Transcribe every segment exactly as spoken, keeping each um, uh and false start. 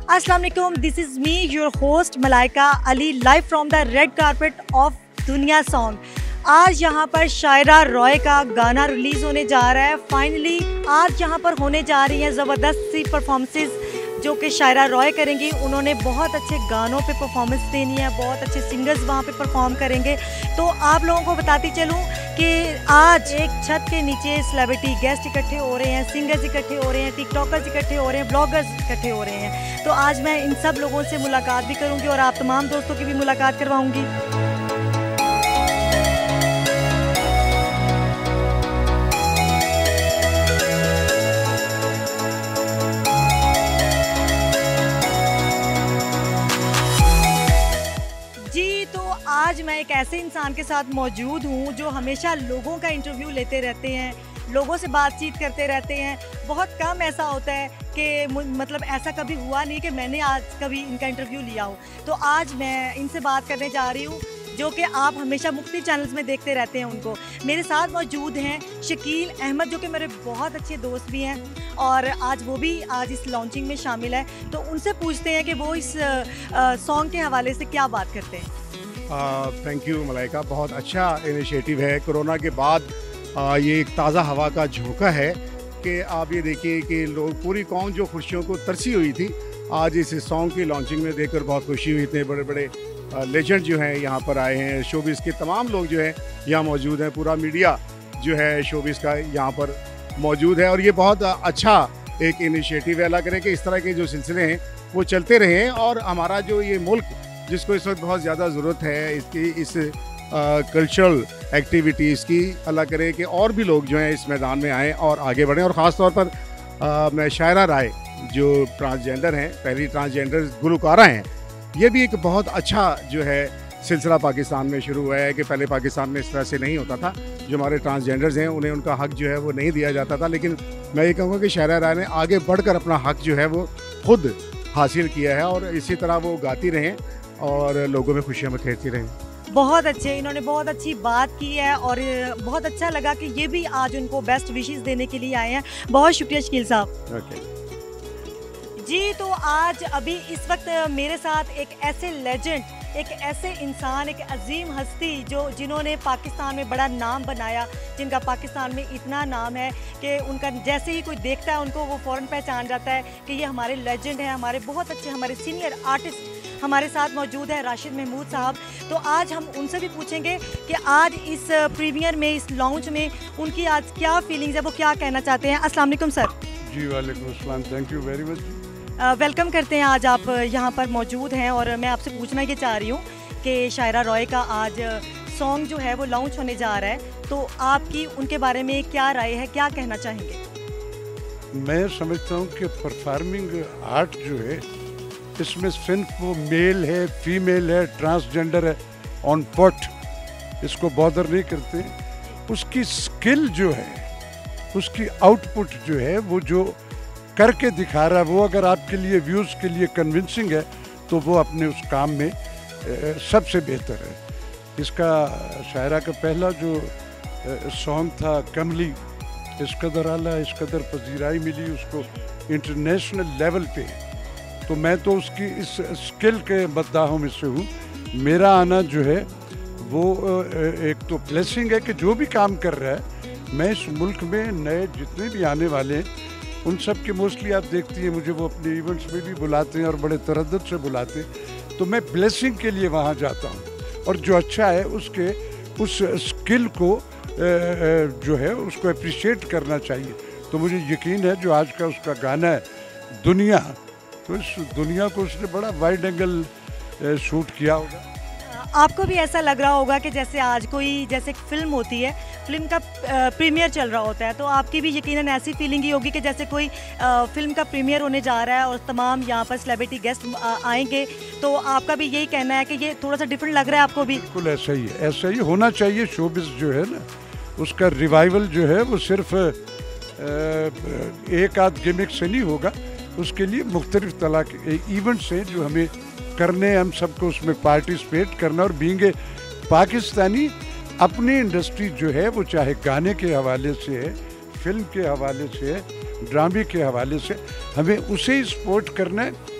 अस्सलाम वालेकुम, this is me your host Malaika Ali live from the red carpet of Duniya song. आज यहाँ पर शायरा रॉय का गाना रिलीज़ होने जा रहा है। फाइनली आज यहाँ पर होने जा रही हैं ज़बरदस्त सी परफॉर्मेंसेस जो कि शायरा रॉय करेंगी। उन्होंने बहुत अच्छे गानों पे परफॉर्मेंस देनी है, बहुत अच्छे सिंगर्स वहाँ पे परफॉर्म करेंगे। तो आप लोगों को बताती चलूँ कि आज एक छत के नीचे सेलिब्रिटी गेस्ट इकट्ठे हो रहे हैं, सिंगर्स इकट्ठे हो रहे हैं, टिकटॉकर्स इकट्ठे हो रहे हैं, ब्लॉगर्स इकट्ठे हो रहे हैं। तो आज मैं इन सब लोगों से मुलाकात भी करूँगी और आप तमाम दोस्तों की भी मुलाकात करवाऊँगी। आज मैं एक ऐसे इंसान के साथ मौजूद हूँ जो हमेशा लोगों का इंटरव्यू लेते रहते हैं, लोगों से बातचीत करते रहते हैं। बहुत कम ऐसा होता है कि मतलब ऐसा कभी हुआ नहीं कि मैंने आज कभी इनका इंटरव्यू लिया हो। तो आज मैं इनसे बात करने जा रही हूँ जो कि आप हमेशा मुख्तलिफ चैनल्स में देखते रहते हैं उनको। मेरे साथ मौजूद हैं शकील अहमद जो कि मेरे बहुत अच्छे दोस्त भी हैं और आज वो भी आज इस लॉन्चिंग में शामिल है। तो उनसे पूछते हैं कि वो इस सॉन्ग के हवाले से क्या बात करते हैं। थैंक यू मलाइका, बहुत अच्छा इनिशिएटिव है। कोरोना के बाद uh, ये एक ताज़ा हवा का झोंका है कि आप ये देखिए कि लोग, पूरी कौम जो खुशियों को तरसी हुई थी, आज इस सॉन्ग की लॉन्चिंग में देखकर बहुत खुशी हुई। इतने बड़े बड़े लेजेंड जो हैं यहाँ पर आए हैं, शोबिस के तमाम लोग जो हैं यहाँ मौजूद हैं, पूरा मीडिया जो है शोबिस का यहाँ पर मौजूद है और ये बहुत अच्छा एक इनिशिएटिव है। अल्लाह करे कि इस तरह के जो सिलसिले हैं वो चलते रहें और हमारा जो ये मुल्क जिसको इस वक्त बहुत ज़्यादा ज़रूरत है इसकी इस कल्चरल एक्टिविटीज़ की, अल्लाह करे कि और भी लोग जो हैं इस मैदान में आएँ और आगे बढ़ें। और ख़ास तौर पर आ, मैं शायरा राय जो ट्रांसजेंडर हैं, पहली ट्रांसजेंडर गुलकारा हैं, ये भी एक बहुत अच्छा जो है सिलसिला पाकिस्तान में शुरू हुआ है कि पहले पाकिस्तान में इस तरह से नहीं होता था। जो हमारे ट्रांसजेंडर्स हैं उन्हें उनका हक जो है वो नहीं दिया जाता था, लेकिन मैं ये कहूँगा कि शायरा राय ने आगे बढ़कर अपना हक जो है वो खुद हासिल किया है और इसी तरह वो गाती रहें और लोगों में खुशियाँ बखेरती रहें। बहुत अच्छे, इन्होंने बहुत अच्छी बात की है और बहुत अच्छा लगा कि ये भी आज उनको बेस्ट विशेस देने के लिए आए हैं। बहुत शुक्रिया शकील साहब। okay. जी, तो आज अभी इस वक्त मेरे साथ एक ऐसे लेजेंड, एक ऐसे इंसान, एक अजीम हस्ती जो जिन्होंने पाकिस्तान में बड़ा नाम बनाया, जिनका पाकिस्तान में इतना नाम है कि उनका जैसे ही कोई देखता है उनको वो फ़ौरन पहचान जाता है कि ये हमारे लेजेंड हैं, हमारे बहुत अच्छे, हमारे सीनियर आर्टिस्ट हमारे साथ मौजूद है राशिद महमूद साहब। तो आज हम उनसे भी पूछेंगे कि आज इस प्रीमियर में, इस लॉन्च में उनकी आज क्या फीलिंग्स है, वो क्या कहना चाहते हैं। अस्सलाम वालेकुम सर। जी वालेकुम अस्सलाम, thank you very much. Welcome करते हैं, आज आप यहाँ पर मौजूद हैं और मैं आपसे पूछना ये चाह रही हूँ कि शायरा रॉय का आज सॉन्ग जो है वो लॉन्च होने जा रहा है, तो आपकी उनके बारे में क्या राय है, क्या कहना चाहेंगे। मैं समझता हूँ कि परफॉर्मिंग आर्ट जो है इसमें सिर्फ वो मेल है, फीमेल है, ट्रांसजेंडर है, ऑन पॉट, इसको बॉदर नहीं करते। उसकी स्किल जो है, उसकी आउटपुट जो है, वो जो करके दिखा रहा है, वो अगर आपके लिए व्यूज़ के लिए कन्विंसिंग है तो वो अपने उस काम में सबसे बेहतर है। इसका शायरा का पहला जो सॉन्ग था कमली, इस कदर आला इस कदर पजीराई मिली उसको इंटरनेशनल लेवल पे, तो मैं तो उसकी इस स्किल के मद्दाहों में से हूँ। मेरा आना जो है वो एक तो ब्लेसिंग है कि जो भी काम कर रहा है, मैं इस मुल्क में नए जितने भी आने वाले हैं उन सब के मोस्टली आप देखती हैं मुझे वो अपने इवेंट्स में भी बुलाते हैं और बड़े तरद्दुद से बुलाते हैं, तो मैं ब्लेसिंग के लिए वहाँ जाता हूँ और जो अच्छा है उसके उस स्किल को जो है उसको अप्रिशिएट करना चाहिए। तो मुझे यकीन है जो आज का उसका गाना है दुनिया, तो इस दुनिया को उसने बड़ा वाइड एंगल शूट किया होगा। आपको भी ऐसा लग रहा होगा कि जैसे आज कोई जैसे एक फ़िल्म होती है, फिल्म का प्रीमियर चल रहा होता है, तो आपकी भी यकीनन ऐसी फीलिंग ही होगी कि जैसे कोई फिल्म का प्रीमियर होने जा रहा है और तमाम यहाँ पर सेलिब्रिटी गेस्ट आएंगे, तो आपका भी यही कहना है कि ये थोड़ा सा डिफरेंट लग रहा है आपको भी। बिल्कुल ऐसा ही है, ऐसा ही होना चाहिए। शोबिज़ जो है ना, उसका रिवाइवल जो है वो सिर्फ एक आध गिमिक से नहीं होगा, उसके लिए मुख्तलिफ तरह के इवेंट्स हैं जो हमें करने, हम सबको उसमें पार्टिसिपेट करना और बीइंग ए पाकिस्तानी अपनी इंडस्ट्री जो है वो चाहे गाने के हवाले से है, फिल्म के हवाले से है, ड्रामे के हवाले से, हमें उसे ही सपोर्ट करना है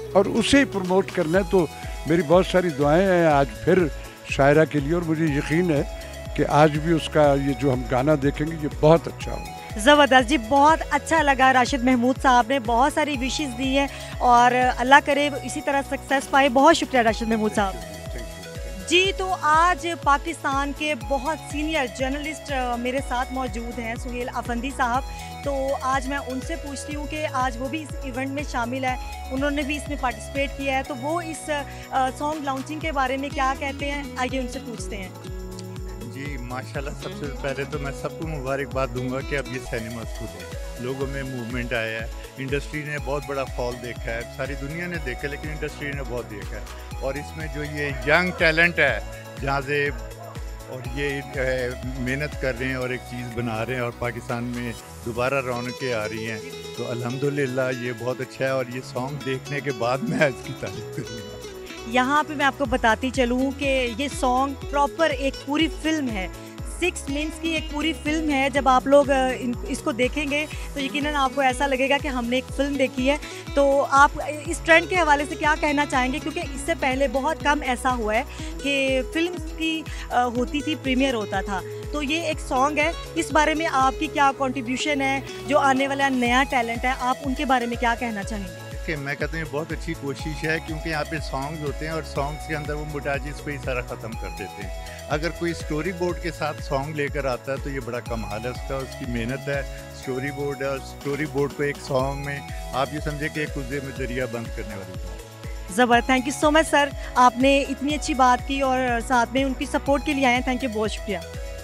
और उसे ही प्रमोट करना है। तो मेरी बहुत सारी दुआएं हैं आज फिर शायरा के लिए, और मुझे यकीन है कि आज भी उसका ये जो हम गाना देखेंगे ये बहुत अच्छा होगा। ज़बरदस्त जी, बहुत अच्छा लगा। राशिद महमूद साहब ने बहुत सारी विशेस दी हैं और अल्लाह करे इसी तरह सक्सेस पाए। बहुत शुक्रिया राशिद महमूद साहब जी। तो आज पाकिस्तान के बहुत सीनियर जर्नलिस्ट मेरे साथ मौजूद हैं, सुहेल अफंदी साहब। तो आज मैं उनसे पूछती हूँ कि आज वो भी इस इवेंट में शामिल है, उन्होंने भी इसमें पार्टिसिपेट किया है, तो वो इस सॉन्ग लॉन्चिंग के बारे में क्या कहते हैं, आइए उनसे पूछते हैं। जी माशाल्लाह, सबसे पहले तो मैं सबको मुबारकबाद दूंगा कि अब ये सिनेमा स्कूल है, लोगों में मूवमेंट आया है, इंडस्ट्री ने बहुत बड़ा फॉल देखा है, सारी दुनिया ने देखा है, लेकिन इंडस्ट्री ने बहुत देखा है। और इसमें जो ये यंग टैलेंट है जहाँ से, और ये मेहनत कर रहे हैं और एक चीज़ बना रहे हैं और पाकिस्तान में दोबारा रौनकें आ रही हैं, तो अल्हम्दुलिल्लाह ये बहुत अच्छा है। और ये सॉन्ग देखने के बाद मैं इसकी तारीफ करूँगा। यहाँ पे मैं आपको बताती चलूँ कि ये सॉन्ग प्रॉपर एक पूरी फिल्म है, सिक्स मीन्स की एक पूरी फिल्म है। जब आप लोग इसको देखेंगे तो यकीनन आपको ऐसा लगेगा कि हमने एक फ़िल्म देखी है। तो आप इस ट्रेंड के हवाले से क्या कहना चाहेंगे, क्योंकि इससे पहले बहुत कम ऐसा हुआ है कि फिल्म की होती थी, प्रीमियर होता था, तो ये एक सॉन्ग है। इस बारे में आपकी क्या कंट्रीब्यूशन है, जो आने वाला नया टैलेंट है, आप उनके बारे में क्या कहना चाहेंगे? मैं कहता हूँ ये बहुत अच्छी कोशिश है, क्योंकि यहाँ पे सॉन्ग्स होते हैं और सॉन्ग्स के अंदर वो मुटाजिस पे ही सारा ख़त्म कर देते हैं। अगर कोई स्टोरी बोर्ड के साथ सॉन्ग लेकर आता है तो ये बड़ा कमाल है उसका, उसकी मेहनत है। स्टोरी बोर्ड है और स्टोरी बोर्ड को एक सॉन्ग में आप ये समझे कि एक कुएं में दरिया बंद करने वाली बात। ज़बरदस्त, thank you so much sir, आपने इतनी अच्छी बात की और साथ में उनकी सपोर्ट के लिए आए हैं, थैंक यू, बहुत शुक्रिया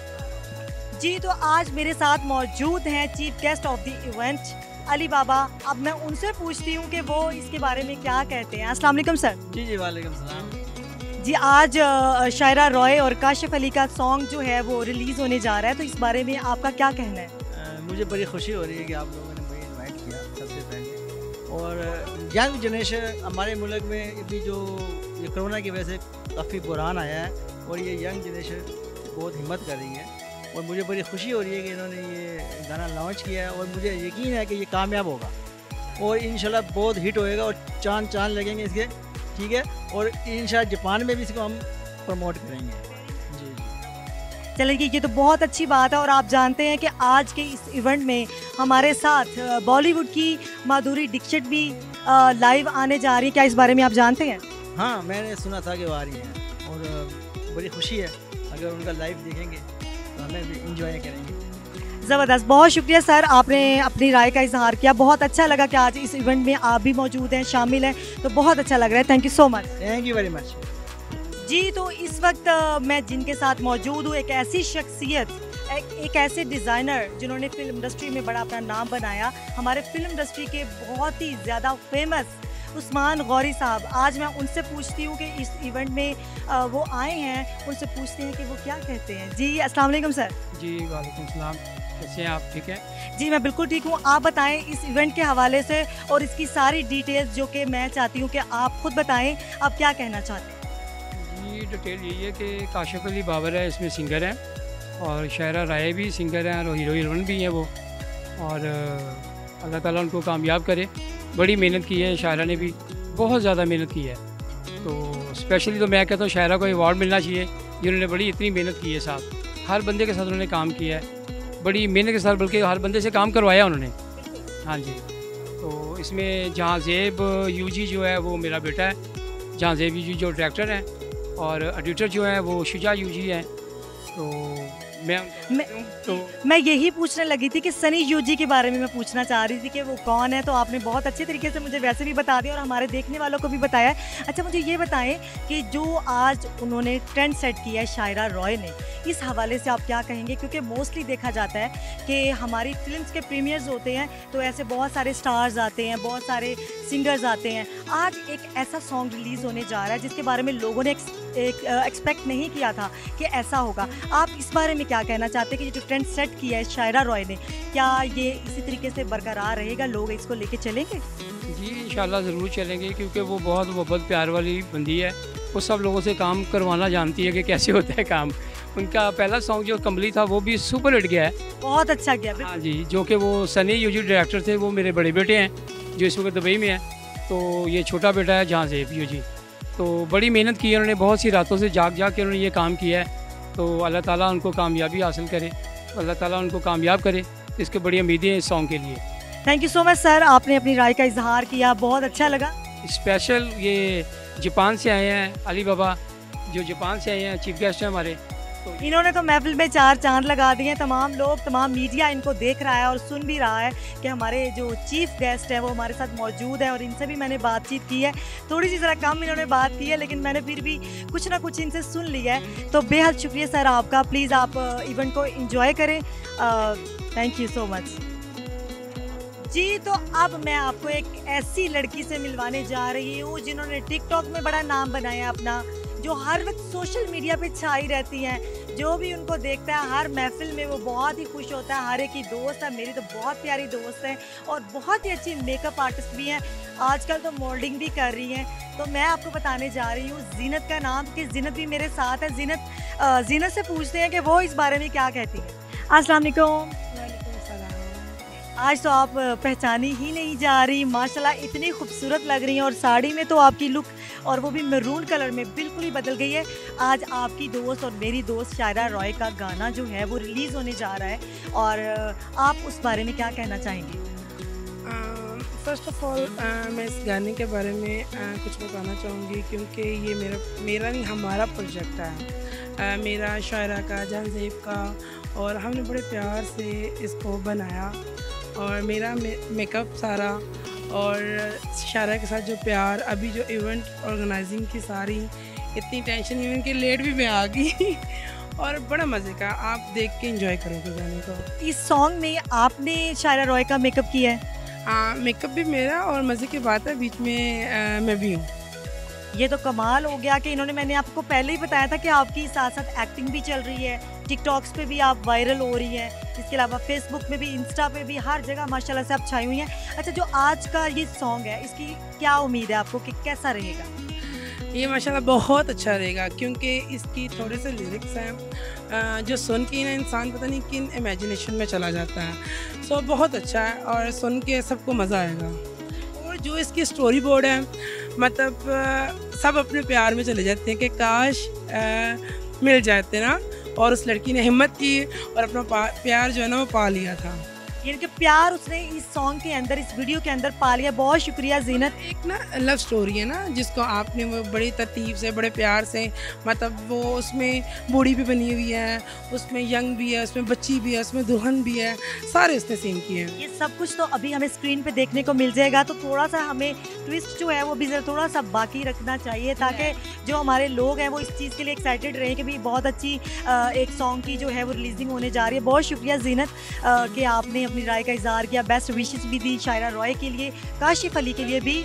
जी। तो आज मेरे साथ मौजूद हैं chief guest of the event Ali Baba. अब मैं उनसे पूछती हूँ कि वो इसके बारे में क्या कहते हैं। अस्सलाम वालेकुम सर। जी जी वालेकुम सलाम जी। आज शायरा रॉय और काशिफ अली का सॉन्ग जो है वो रिलीज़ होने जा रहा है, तो इस बारे में आपका क्या कहना है? आ, मुझे बड़ी खुशी हो रही है कि आप लोगों ने मुझे इनवाइट किया सबसे पहले। और यंग जनरेशन हमारे मुल्क में अभी जो ये कोरोना की वजह से काफ़ी बुरान आया है और ये यंग जनरेशन बहुत हिम्मत कर रही है, और मुझे बड़ी खुशी हो रही है कि इन्होंने ये गाना लॉन्च किया है। और मुझे यकीन है कि ये कामयाब होगा और इंशाल्लाह बहुत हिट होएगा और चांद चांद लगेंगे इसके, ठीक है। और इंशाल्लाह जापान में भी इसको हम प्रमोट करेंगे। जी जी चलिए, ये तो बहुत अच्छी बात है। और आप जानते हैं कि आज के इस इवेंट में हमारे साथ बॉलीवुड की माधुरी दीक्षित भी लाइव आने जा रही है, क्या इस बारे में आप जानते हैं? हाँ, मैंने सुना था कि वो आ रही हैं और बड़ी खुशी है, अगर उनका लाइव देखेंगे तो हमें भी इंजॉय करेंगे। ज़बरदस्त, बहुत शुक्रिया सर, आपने अपनी राय का इजहार किया। बहुत अच्छा लगा कि आज इस इवेंट में आप भी मौजूद हैं, शामिल हैं, तो बहुत अच्छा लग रहा है। Thank you so much. Thank you very much ji. तो इस वक्त मैं जिनके साथ मौजूद हूँ, एक ऐसी शख्सियत, एक, एक ऐसे डिज़ाइनर जिन्होंने फिल्म इंडस्ट्री में बड़ा अपना नाम बनाया, हमारे फिल्म इंडस्ट्री के बहुत ही ज़्यादा फेमस उस्मान गौरी साहब। आज मैं उनसे पूछती हूँ कि इस इवेंट में आ, वो आए हैं, उनसे पूछते हैं कि वो क्या कहते हैं। जी अस्सलाम वालेकुम सर। जी वालेकुम सलाम, कैसे हैं आप? ठीक है जी, मैं बिल्कुल ठीक हूँ। आप बताएं इस इवेंट के हवाले से और इसकी सारी डिटेल्स जो कि मैं चाहती हूँ कि आप खुद बताएं, आप क्या कहना चाहते हैं? जी, डिटेल यही है कि काशिफ अली बाबर है, इसमें सिंगर हैं, और शायरा राय भी सिंगर हैं और हीरो हीरोइन भी हैं वो, और अल्लाह ताला उनको कामयाब करे। बड़ी मेहनत की है शायरा ने भी, बहुत ज़्यादा मेहनत की है। तो स्पेशली तो मैं कहता हूँ शायरा को अवार्ड मिलना चाहिए, जिन्होंने बड़ी इतनी मेहनत की है साहब। हर बंदे के साथ उन्होंने काम किया है, बड़ी मेहनत के साथ, बल्कि हर बंदे से काम करवाया उन्होंने। हाँ जी। तो इसमें जहाँ ज़ेब यूजी जो है वो मेरा बेटा है, जहाँ ज़ेब यूजी जो डायरेक्टर हैं, और एडिटर जो है वो शुजा यूजी हैं। तो मैं मैं, तो मैं यही पूछने लगी थी कि सनी यूजी के बारे में मैं पूछना चाह रही थी कि वो कौन है, तो आपने बहुत अच्छे तरीके से मुझे वैसे भी बता दिया और हमारे देखने वालों को भी बताया। अच्छा, मुझे ये बताएं कि जो आज उन्होंने ट्रेंड सेट किया है शायरा रॉय ने, इस हवाले से आप क्या कहेंगे? क्योंकि मोस्टली देखा जाता है कि हमारी फिल्म्स के प्रीमियर्स होते हैं तो ऐसे बहुत सारे स्टार्स आते हैं, बहुत सारे सिंगर्स आते हैं। आज एक ऐसा सॉन्ग रिलीज़ होने जा रहा है जिसके बारे में लोगों ने एक एक्सपेक्ट नहीं किया था कि ऐसा होगा। आप इस बारे में क्या कहना चाहते हैं कि ये जो ट्रेंड सेट किया है शायरा रॉय ने, क्या ये इसी तरीके से बरकरार रहेगा, लोग इसको लेके चलेंगे? जी इंशाल्लाह ज़रूर चलेंगे, क्योंकि वो बहुत मोहब्बत प्यार वाली बंदी है, वो सब लोगों से काम करवाना जानती है कि कैसे होता है काम। उनका पहला सॉन्ग जो कमली था वो भी सुपर हिट गया है, बहुत अच्छा गया। हाँ जी, जो कि वो सनी यूजी डायरेक्टर थे, वो मेरे बड़े बेटे हैं जो इस वक्त दुबई में हैं। तो ये छोटा बेटा है जहाँ से पी जी। तो बड़ी मेहनत की है उन्होंने, बहुत सी रातों से जाग जाग के उन्होंने ये काम किया है। तो अल्लाह ताला उनको कामयाबी हासिल करे, अल्लाह ताला उनको कामयाब करे। इसकी बड़ी उम्मीदें हैं इस सॉन्ग के लिए। Thank you so much sir, आपने अपनी राय का इजहार किया, बहुत अच्छा लगा। स्पेशल ये जापान से आए हैं अली बाबा, जो जापान से आए हैं, चीफ गेस्ट हैं हमारे। तो इन्होंने तो महफिल में चार चांद लगा दिए हैं। तमाम लोग, तमाम मीडिया इनको देख रहा है और सुन भी रहा है कि हमारे जो चीफ गेस्ट है वो हमारे साथ मौजूद है, और इनसे भी मैंने बातचीत की है। थोड़ी सी ज़रा कम इन्होंने बात की है, लेकिन मैंने फिर भी कुछ ना कुछ इनसे सुन लिया है। तो बेहद शुक्रिया सर आपका। प्लीज़ आप इवेंट को इंजॉय करें। Thank you so much ji. तो अब मैं आपको एक ऐसी लड़की से मिलवाने जा रही हूँ जिन्होंने टिकटॉक में बड़ा नाम बनाया अपना, जो हर वक्त सोशल मीडिया पे छाई रहती हैं। जो भी उनको देखता है हर महफिल में वो बहुत ही खुश होता है। हर एक की दोस्त है, मेरी तो बहुत प्यारी दोस्त है और बहुत ही अच्छी मेकअप आर्टिस्ट भी हैं। आजकल तो मॉडलिंग भी कर रही हैं। तो मैं आपको बताने जा रही हूँ जीनत का नाम, कि जीनत भी मेरे साथ है। जीनत जीनत से पूछते हैं कि वो इस बारे में क्या कहती है। अस्सलाम वालेकुम। आज तो आप पहचानी ही नहीं जा रही, माशाल्लाह इतनी खूबसूरत लग रही हैं, और साड़ी में तो आपकी लुक, और वो भी मैरून कलर में, बिल्कुल ही बदल गई है। आज आपकी दोस्त और मेरी दोस्त शायरा रॉय का गाना जो है वो रिलीज़ होने जा रहा है, और आप उस बारे में क्या कहना चाहेंगे? फ़र्स्ट ऑफ़ ऑल मैं इस गाने के बारे में uh, कुछ बताना चाहूँगी, क्योंकि ये मेरा मेरा नहीं हमारा प्रोजेक्ट है। uh, मेरा शायरा का, जहांज़ेब का, और हमने बड़े प्यार से इसको बनाया। और मेरा मे, मेकअप सारा और शायरा के साथ जो प्यार, अभी जो इवेंट ऑर्गेनाइजिंग की सारी इतनी टेंशन, इवेंट के लेट भी मैं आ गई और बड़ा मज़े का, आप देख के एंजॉय करोगे गाने को। इस सॉन्ग में आपने शायरा रॉय का मेकअप किया है? हाँ, मेकअप भी मेरा, और मज़े की बात है बीच में आ, मैं भी हूँ। ये तो कमाल हो गया कि इन्होंने, मैंने आपको पहले ही बताया था कि आपकी साथ साथ एक्टिंग भी चल रही है, टिकटॉक्स पे भी आप वायरल हो रही हैं, इसके अलावा फेसबुक में भी, इंस्टा पे भी, हर जगह माशाल्लाह से आप छाई हुई हैं। अच्छा, जो आज का ये सॉन्ग है इसकी क्या उम्मीद है आपको कि कैसा रहेगा? ये माशाल्लाह बहुत अच्छा रहेगा, क्योंकि इसकी थोड़े से लिरिक्स हैं जो सुन के ना इंसान पता नहीं किन इमेजिनेशन में चला जाता है। सो बहुत अच्छा है और सुन के सबको मज़ा आएगा। और जो इसकी स्टोरी बोर्ड है, मतलब सब अपने प्यार में चले जाते हैं कि काश आ, मिल जाते ना, और उस लड़की ने हिम्मत की और अपना प्यार जो है ना वो पा लिया था। यानी कि प्यार उसने इस सॉन्ग के अंदर, इस वीडियो के अंदर पा लिया। बहुत शुक्रिया जीनत। एक ना लव स्टोरी है ना, जिसको आपने वो बड़ी तरतीब से, बड़े प्यार से, मतलब वो उसमें बूढ़ी भी बनी हुई है, उसमें यंग भी है, उसमें बच्ची भी है, उसमें दुल्हन भी है, सारे उसने सीन किए हैं। ये सब कुछ तो अभी हमें स्क्रीन पे देखने को मिल जाएगा, तो थोड़ा सा हमें ट्विस्ट जो है वो भी थोड़ा सा बाकी रखना चाहिए, ताकि जो हमारे लोग हैं वो इस चीज़ के लिए एक्साइटेड रहें कि भी बहुत अच्छी एक सॉन्ग की जो है वो रिलीजिंग होने जा रही है। बहुत शुक्रिया जीनत कि आपने अपनी राय का इज़हार किया। बेस्ट विशेस भी दी शायरा रॉय के लिए, काशिफ अली के लिए भी।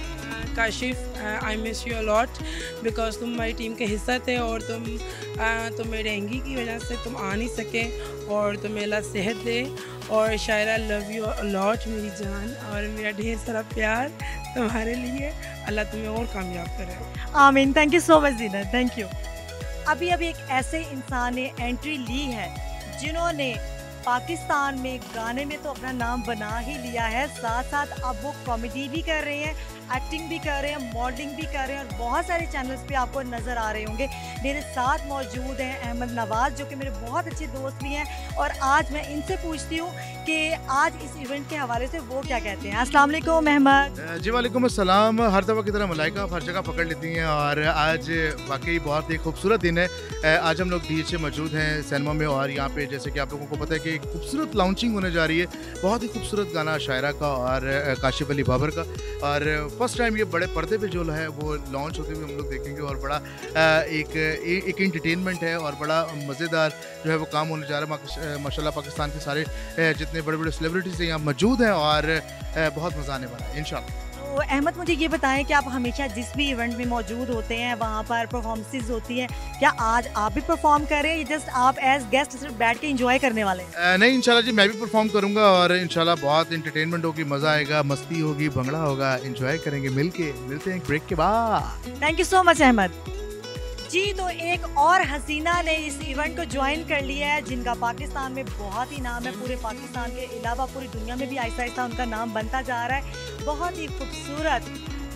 Kashif, I miss you a lot, because तुम हमारी टीम के हिस्सा थे, और तुम uh, तुम्हें डेंगू की वजह से तुम आ नहीं सके, और तुम्हें अल्लाह सेहत दे। और Shaira love you a lot मेरी जान, और मेरा ढेर सारा प्यार तुम्हारे लिए। अल्लाह तुम्हें और कामयाब करे। आमीन। Thank you so much Zeenat, thank you. अभी अभी एक ऐसे इंसान ने एंट्री ली है जिन्होंने पाकिस्तान में गाने में तो अपना नाम बना ही लिया है, साथ साथ अब वो कॉमेडी भी कर रहे हैं, एक्टिंग भी कर रहे हैं, मॉडलिंग भी कर रहे हैं, और बहुत सारे चैनल्स पे आपको नज़र आ रहे होंगे। मेरे साथ मौजूद हैं अहमद नवाज़, जो कि मेरे बहुत अच्छे दोस्त भी हैं, और आज मैं इनसे पूछती हूँ कि आज इस इवेंट के हवाले से वो क्या कहते हैं। अस्सलाम वालेकुम अहमद। जी वालेकुम अस्सलाम। हर दफ़ा की तरह मलाइका हर जगह पकड़ लेती हैं, और आज वाकई बहुत ही खूबसूरत दिन है। आज हम लोग डी एच ए मौजूद हैं सिनेमा में, और यहाँ पे जैसे कि आप लोगों को पता है कि एक खूबसूरत लॉन्चिंग होने जा रही है। बहुत ही खूबसूरत गाना शायरा का और काशिफ अली बाबर का, और फर्स्ट टाइम ये बड़े पर्दे पे जो है वो लॉन्च होते हुए हम लोग देखेंगे, और बड़ा एक एक एंटरटेनमेंट है और बड़ा मज़ेदार जो है वो काम होने जा रहा है। माशाल्लाह पाकिस्तान के सारे जितने बड़े बड़े सेलिब्रिटीज़ हैं यहाँ मौजूद हैं, और बहुत मज़ा आने वाला है इंशाल्लाह। तो अहमद, मुझे ये बताएं कि आप हमेशा जिस भी इवेंट में मौजूद होते हैं वहाँ पर परफॉर्मेंसेस होती हैं, क्या आज आप भी परफॉर्म कर रहे हैं या जस्ट आप एज गेस्ट सिर्फ बैठ के एंजॉय करने वाले हैं? नहीं, इंशाल्लाह जी मैं भी परफॉर्म करूँगा, और इंशाल्लाह बहुत एंटरटेनमेंट होगी, मज़ा आएगा, मस्ती होगी, भंगड़ा होगा, एंजॉय करेंगे मिलके। मिलते हैं ब्रेक के बाद। Thank you so much Ahmad ji. तो एक और हसीना ने इस इवेंट को ज्वाइन कर लिया है, जिनका पाकिस्तान में बहुत ही नाम है, पूरे पाकिस्तान के अलावा पूरी दुनिया में भी आहिस्ता आहिस्ता उनका नाम बनता जा रहा है। बहुत ही खूबसूरत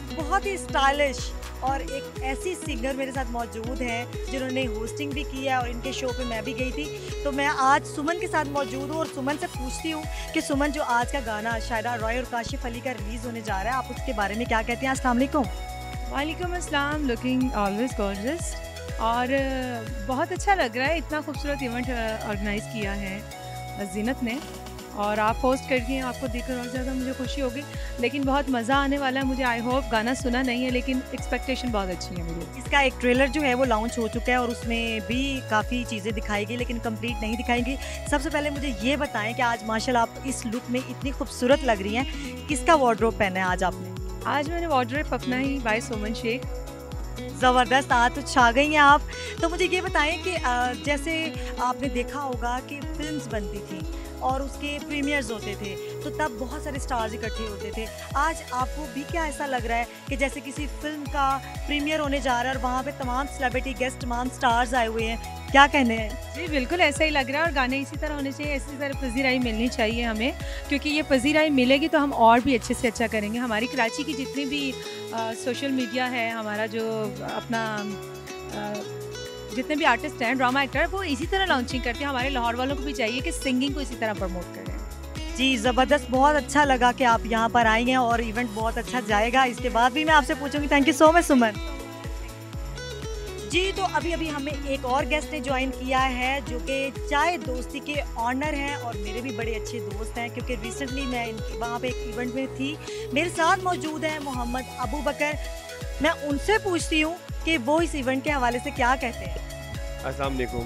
बहुत ही स्टाइलिश और एक ऐसी सिंगर मेरे साथ मौजूद हैं जिन्होंने होस्टिंग भी की है और इनके शो पे मैं भी गई थी। तो मैं आज सुमन के साथ मौजूद हूँ और सुमन से पूछती हूँ कि सुमन, जो आज का गाना शायरा रॉय और काशिफ अली का रिलीज़ होने जा रहा है, आप उसके बारे में क्या कहते हैं? अस्सलाम वालेकुम। वालेकुम अस्सलाम। लुकिंग ऑलवेज गॉर्जियस और बहुत अच्छा लग रहा है। इतना खूबसूरत इवेंट ऑर्गेनाइज़ किया है जीनत ने और आप होस्ट करती हैं, आपको देखकर और ज़्यादा मुझे खुशी होगी। लेकिन बहुत मज़ा आने वाला है मुझे। आई होप, गाना सुना नहीं है लेकिन एक्सपेक्टेशन बहुत अच्छी है मेरी। इसका एक ट्रेलर जो है वो लॉन्च हो चुका है और उसमें भी काफ़ी चीज़ें दिखाई गई लेकिन कंप्लीट नहीं दिखाई गई। सबसे पहले मुझे ये बताएं कि आज माशाल्लाह आप इस लुक में इतनी खूबसूरत लग रही हैं, किसका वार्डरोब पहना है आज आपने? आज मैंने वार्डरोब अपना ही बाय सुमन शेख। ज़बरदस्त, आज तो छा गई हैं आप। तो मुझे ये बताएं कि जैसे आपने देखा होगा कि फिल्म्स बनती थी और उसके प्रीमियर्स होते थे तो तब बहुत सारे स्टार्स इकट्ठे होते थे। आज आपको भी क्या ऐसा लग रहा है कि जैसे किसी फिल्म का प्रीमियर होने जा रहा है और वहाँ पे तमाम सेलिब्रिटी गेस्ट, तमाम स्टार्स आए हुए हैं, क्या कहने हैं? जी बिल्कुल ऐसा ही लग रहा है और गाने इसी तरह होने चाहिए, इसी तरह पजीराई मिलनी चाहिए हमें, क्योंकि ये पजीराई मिलेगी तो हम और भी अच्छे से अच्छा करेंगे। हमारी कराची की जितनी भी आ, सोशल मीडिया है, हमारा जो अपना आ, जितने भी आर्टिस्ट हैं, ड्रामा एक्टर, वो इसी तरह लॉन्चिंग करते हैं। हमारे लाहौर वालों को भी चाहिए कि सिंगिंग को इसी तरह प्रमोट करें। जी ज़बरदस्त, बहुत अच्छा लगा कि आप यहाँ पर आई हैं और इवेंट बहुत अच्छा जाएगा। इसके बाद भी मैं आपसे पूछूंगी। Thank you so much Suman ji. तो अभी अभी हमें एक और गेस्ट ने ज्वाइन किया है जो कि चाय दोस्ती के ऑनर हैं और मेरे भी बड़े अच्छे दोस्त हैं, क्योंकि रिसेंटली मैं वहाँ पे एक इवेंट में थी। मेरे साथ मौजूद हैं मोहम्मद अबू बकर। मैं उनसे पूछती हूँ कि वो इस इवेंट के हवाले से क्या कहते हैं। अस्सलाम वालेकुम,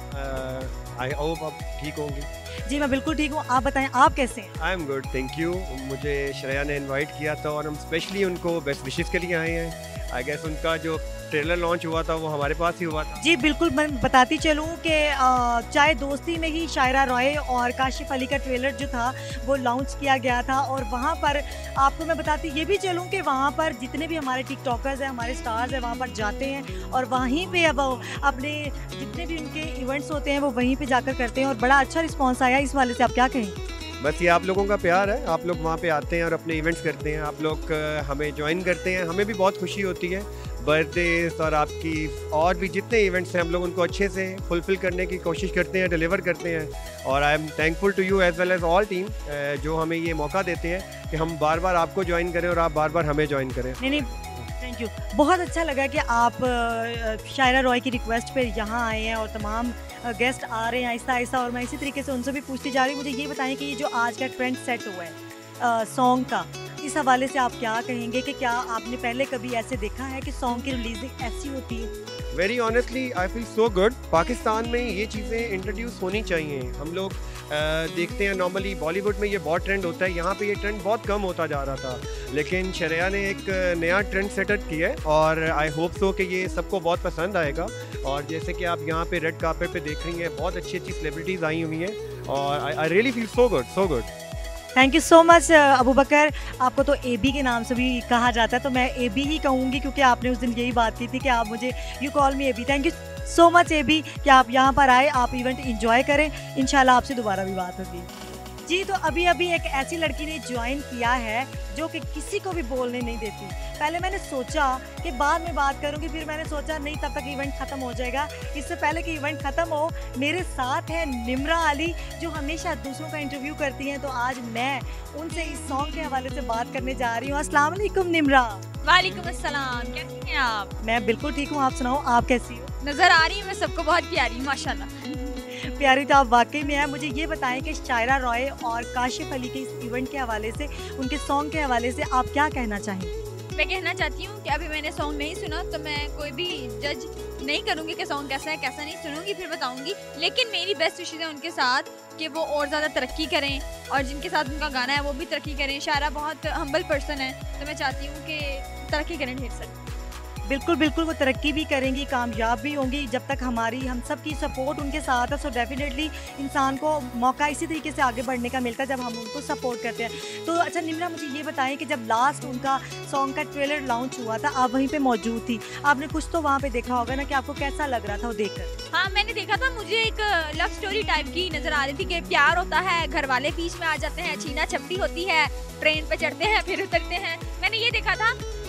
आई होप आप ठीक होंगी। जी मैं बिल्कुल ठीक हूँ, आप बताएं आप कैसे हैं? I am good, thank you. मुझे श्रेया ने इनवाइट किया था और हम स्पेशली उनको बेस्ट विशेस के लिए आए हैं। आई गेस उनका जो ट्रेलर लॉन्च हुआ था वो हमारे पास ही हुआ था। जी बिल्कुल, मैं बताती चलूँ कि चाय दोस्ती में ही शायरा रॉय और काशिफ अली का ट्रेलर जो था वो लॉन्च किया गया था और वहाँ पर आपको मैं बताती ये भी चलूँ कि वहाँ पर जितने भी हमारे टिकटॉकर्स हैं, हमारे स्टार्स हैं, वहाँ पर जाते हैं और वहीं पे अब अपने जितने भी उनके इवेंट्स होते हैं वो वहीं पे जाकर करते हैं और बड़ा अच्छा रिस्पॉन्स आया। इस वाले से आप क्या कहें? बस ये आप लोगों का प्यार है, आप लोग वहाँ पे आते हैं और अपने इवेंट्स करते हैं, आप लोग हमें ज्वाइन करते हैं, हमें भी बहुत खुशी होती है। बर्थडेज और आपकी और भी जितने इवेंट्स हैं हम लोग उनको अच्छे से फुलफिल करने की कोशिश करते हैं, डिलीवर करते हैं। और I am thankful to you as well as all team जो हमें ये मौका देते हैं कि हम बार बार आपको ज्वाइन करें और आप बार बार हमें ज्वाइन करें। नहीं नहीं, थैंक यू। बहुत अच्छा लगा कि आप शायरा रॉय की रिक्वेस्ट पे यहाँ आए हैं और तमाम गेस्ट आ रहे हैं आहिस्ता आहिस्ता और मैं इसी तरीके से उनसे भी पूछती जा रही हूँ। मुझे ये बताएं कि ये जो आज का ट्रेंड सेट हुआ है सॉन्ग का, इस हवाले से आप क्या कहेंगे कि क्या आपने पहले कभी ऐसे देखा है कि सॉन्ग की रिलीजिंग ऐसी होती है? Very honestly I feel so good. Pakistan में ये चीज़ें इंट्रोड्यूस होनी चाहिए। हम लोग देखते हैं नॉर्मली बॉलीवुड में ये बहुत ट्रेंड होता है, यहाँ पे ये ट्रेंड बहुत कम होता जा रहा था, लेकिन शरिया ने एक नया ट्रेंड सेटअप किया है और आई होप सो कि ये सबको बहुत पसंद आएगा। और जैसे कि आप यहाँ पे रेड कार्पेट पे देख रही हैं, बहुत अच्छी अच्छी सेलिब्रिटीज़ आई हुई हैं और I really feel so good, so good. Thank you so much Abu Bakar. आपको तो ए बी के नाम से भी कहा जाता है तो मैं ए बी ही कहूँगी क्योंकि आपने उस दिन यही बात की थी कि आप मुझे you call me A B. Thank you so much A B कि आप यहाँ पर आए, आप इवेंट एंजॉय करें। इंशाल्लाह आपसे दोबारा भी बात होगी। जी तो अभी अभी एक ऐसी लड़की ने ज्वाइन किया है जो कि किसी को भी बोलने नहीं देती। पहले मैंने सोचा कि बाद में बात करूंगी, फिर मैंने सोचा नहीं तब तक इवेंट ख़त्म हो जाएगा। इससे पहले कि इवेंट ख़त्म हो, मेरे साथ है निम्रा अली जो हमेशा दूसरों का इंटरव्यू करती हैं। तो आज मैं उनसे इस सॉन्ग के हवाले से बात करने जा रही हूँ। अस्सलाम वालेकुम निम्रा। वालेकुम अस्सलाम, कैसी हैं आप? मैं बिल्कुल ठीक हूँ, आप सुनाओ आप कैसी हो? नज़र आ रही है मैं सबको बहुत प्यारी हूँ माशाल्लाह। प्यारी तो आप वाकई में है। मुझे ये बताएं कि शायरा रॉय और काशिफ अली के इस इवेंट के हवाले से, उनके सॉन्ग के हवाले से आप क्या कहना चाहेंगे? मैं कहना चाहती हूँ कि अभी मैंने सॉन्ग नहीं सुना तो मैं कोई भी जज नहीं करूँगी कि सॉन्ग कैसा है कैसा नहीं, सुनूंगी फिर बताऊँगी। लेकिन मेरी बेस्ट विशेज़ है उनके साथ कि वो और ज़्यादा तरक्की करें और जिनके साथ उनका गाना है वो भी तरक्की करें। शायरा बहुत हम्बल पर्सन है तो मैं चाहती हूँ कि तरक्की करें ढेर सारी। बिल्कुल बिल्कुल, वो तरक्की भी करेंगी, कामयाब भी होंगी जब तक हमारी हम सब की सपोर्ट उनके साथ है। सो डेफिनेटली इंसान को मौका इसी तरीके से आगे बढ़ने का मिलता है जब हम उनको सपोर्ट करते हैं। तो अच्छा निम्रा, मुझे ये बताएं कि जब लास्ट उनका सॉन्ग का ट्रेलर लॉन्च हुआ था, आप वहीं पे मौजूद थी, आपने कुछ तो वहाँ पे देखा होगा ना, कि आपको कैसा लग रहा था वो देखकर? हाँ मैंने देखा था, मुझे एक लव स्टोरी टाइप की नज़र आ रही थी कि प्यार होता है, घर वाले बीच में आ जाते हैं, छीना झपटी होती है, ट्रेन पे चढ़ते हैं फिर उतरते हैं, मैंने ये देखा था।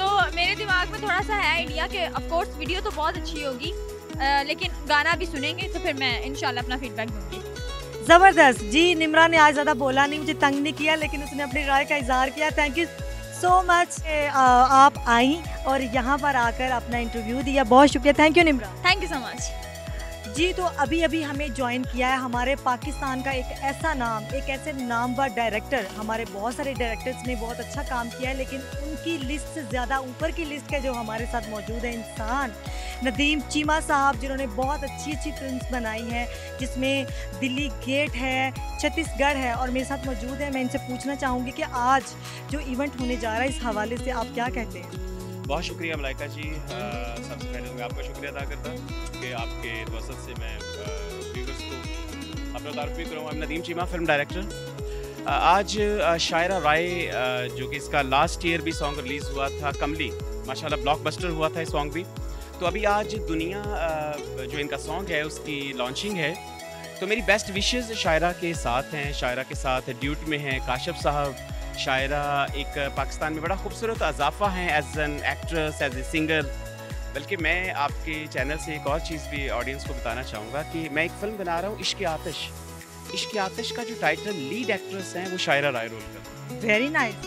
तो मेरे दिमाग में थोड़ा सा है आइडिया कि ऑफ कोर्स वीडियो तो बहुत अच्छी होगी, आ, लेकिन गाना भी सुनेंगे तो फिर मैं इंशाल्लाह अपना फीडबैक दूंगी। ज़बरदस्त जी। निम्रा ने आज ज़्यादा बोला नहीं, मुझे तंग नहीं किया, लेकिन उसने अपनी राय का इजहार किया। थैंक यू सो मच, आप आई और यहाँ पर आकर अपना इंटरव्यू दिया, बहुत शुक्रिया। Thank you Nimra. Thank you so much ji. तो अभी अभी हमें ज्वाइन किया है हमारे पाकिस्तान का एक ऐसा नाम, एक ऐसे नामवर डायरेक्टर। हमारे बहुत सारे डायरेक्टर्स ने बहुत अच्छा काम किया है, लेकिन उनकी लिस्ट से ज़्यादा ऊपर की लिस्ट के जो हमारे साथ मौजूद है इंसान, नदीम चीमा साहब, जिन्होंने बहुत अच्छी अच्छी फिल्म्स बनाई हैं, जिसमें दिल्ली गेट है, छत्तीसगढ़ है, और मेरे साथ मौजूद है। मैं इनसे पूछना चाहूँगी कि आज जो इवेंट होने जा रहा है, इस हवाले से आप क्या कहते हैं? बहुत शुक्रिया मलाइका जी। सबसे पहले मैं आपका शुक्रिया अदा करता कि आपके वसत से मैं व्यूअर्स को अपना तारुफ भी करूँ। Nadeem Cheema, film director. आज शायरा राय, जो कि इसका लास्ट ईयर भी सॉन्ग रिलीज़ हुआ था, कमली, माशाल्लाह ब्लॉकबस्टर हुआ था ये सॉन्ग भी। तो अभी आज दुनिया जो इनका सॉन्ग है उसकी लॉन्चिंग है, तो मेरी बेस्ट विशेज़ शायरा के साथ हैं। शायरा के साथ ड्यूट में हैं काशिफ साहब। शायरा एक पाकिस्तान में बड़ा खूबसूरत अजाफा है as an actress, as a singer. बल्कि मैं आपके चैनल से एक और चीज़ भी ऑडियंस को बताना चाहूँगा कि मैं एक फ़िल्म बना रहा हूँ, इश्क आतिश। इश्क आतिश का जो टाइटल लीड एक्ट्रेस हैं वो शायरा राय रोल करती है। Very nice.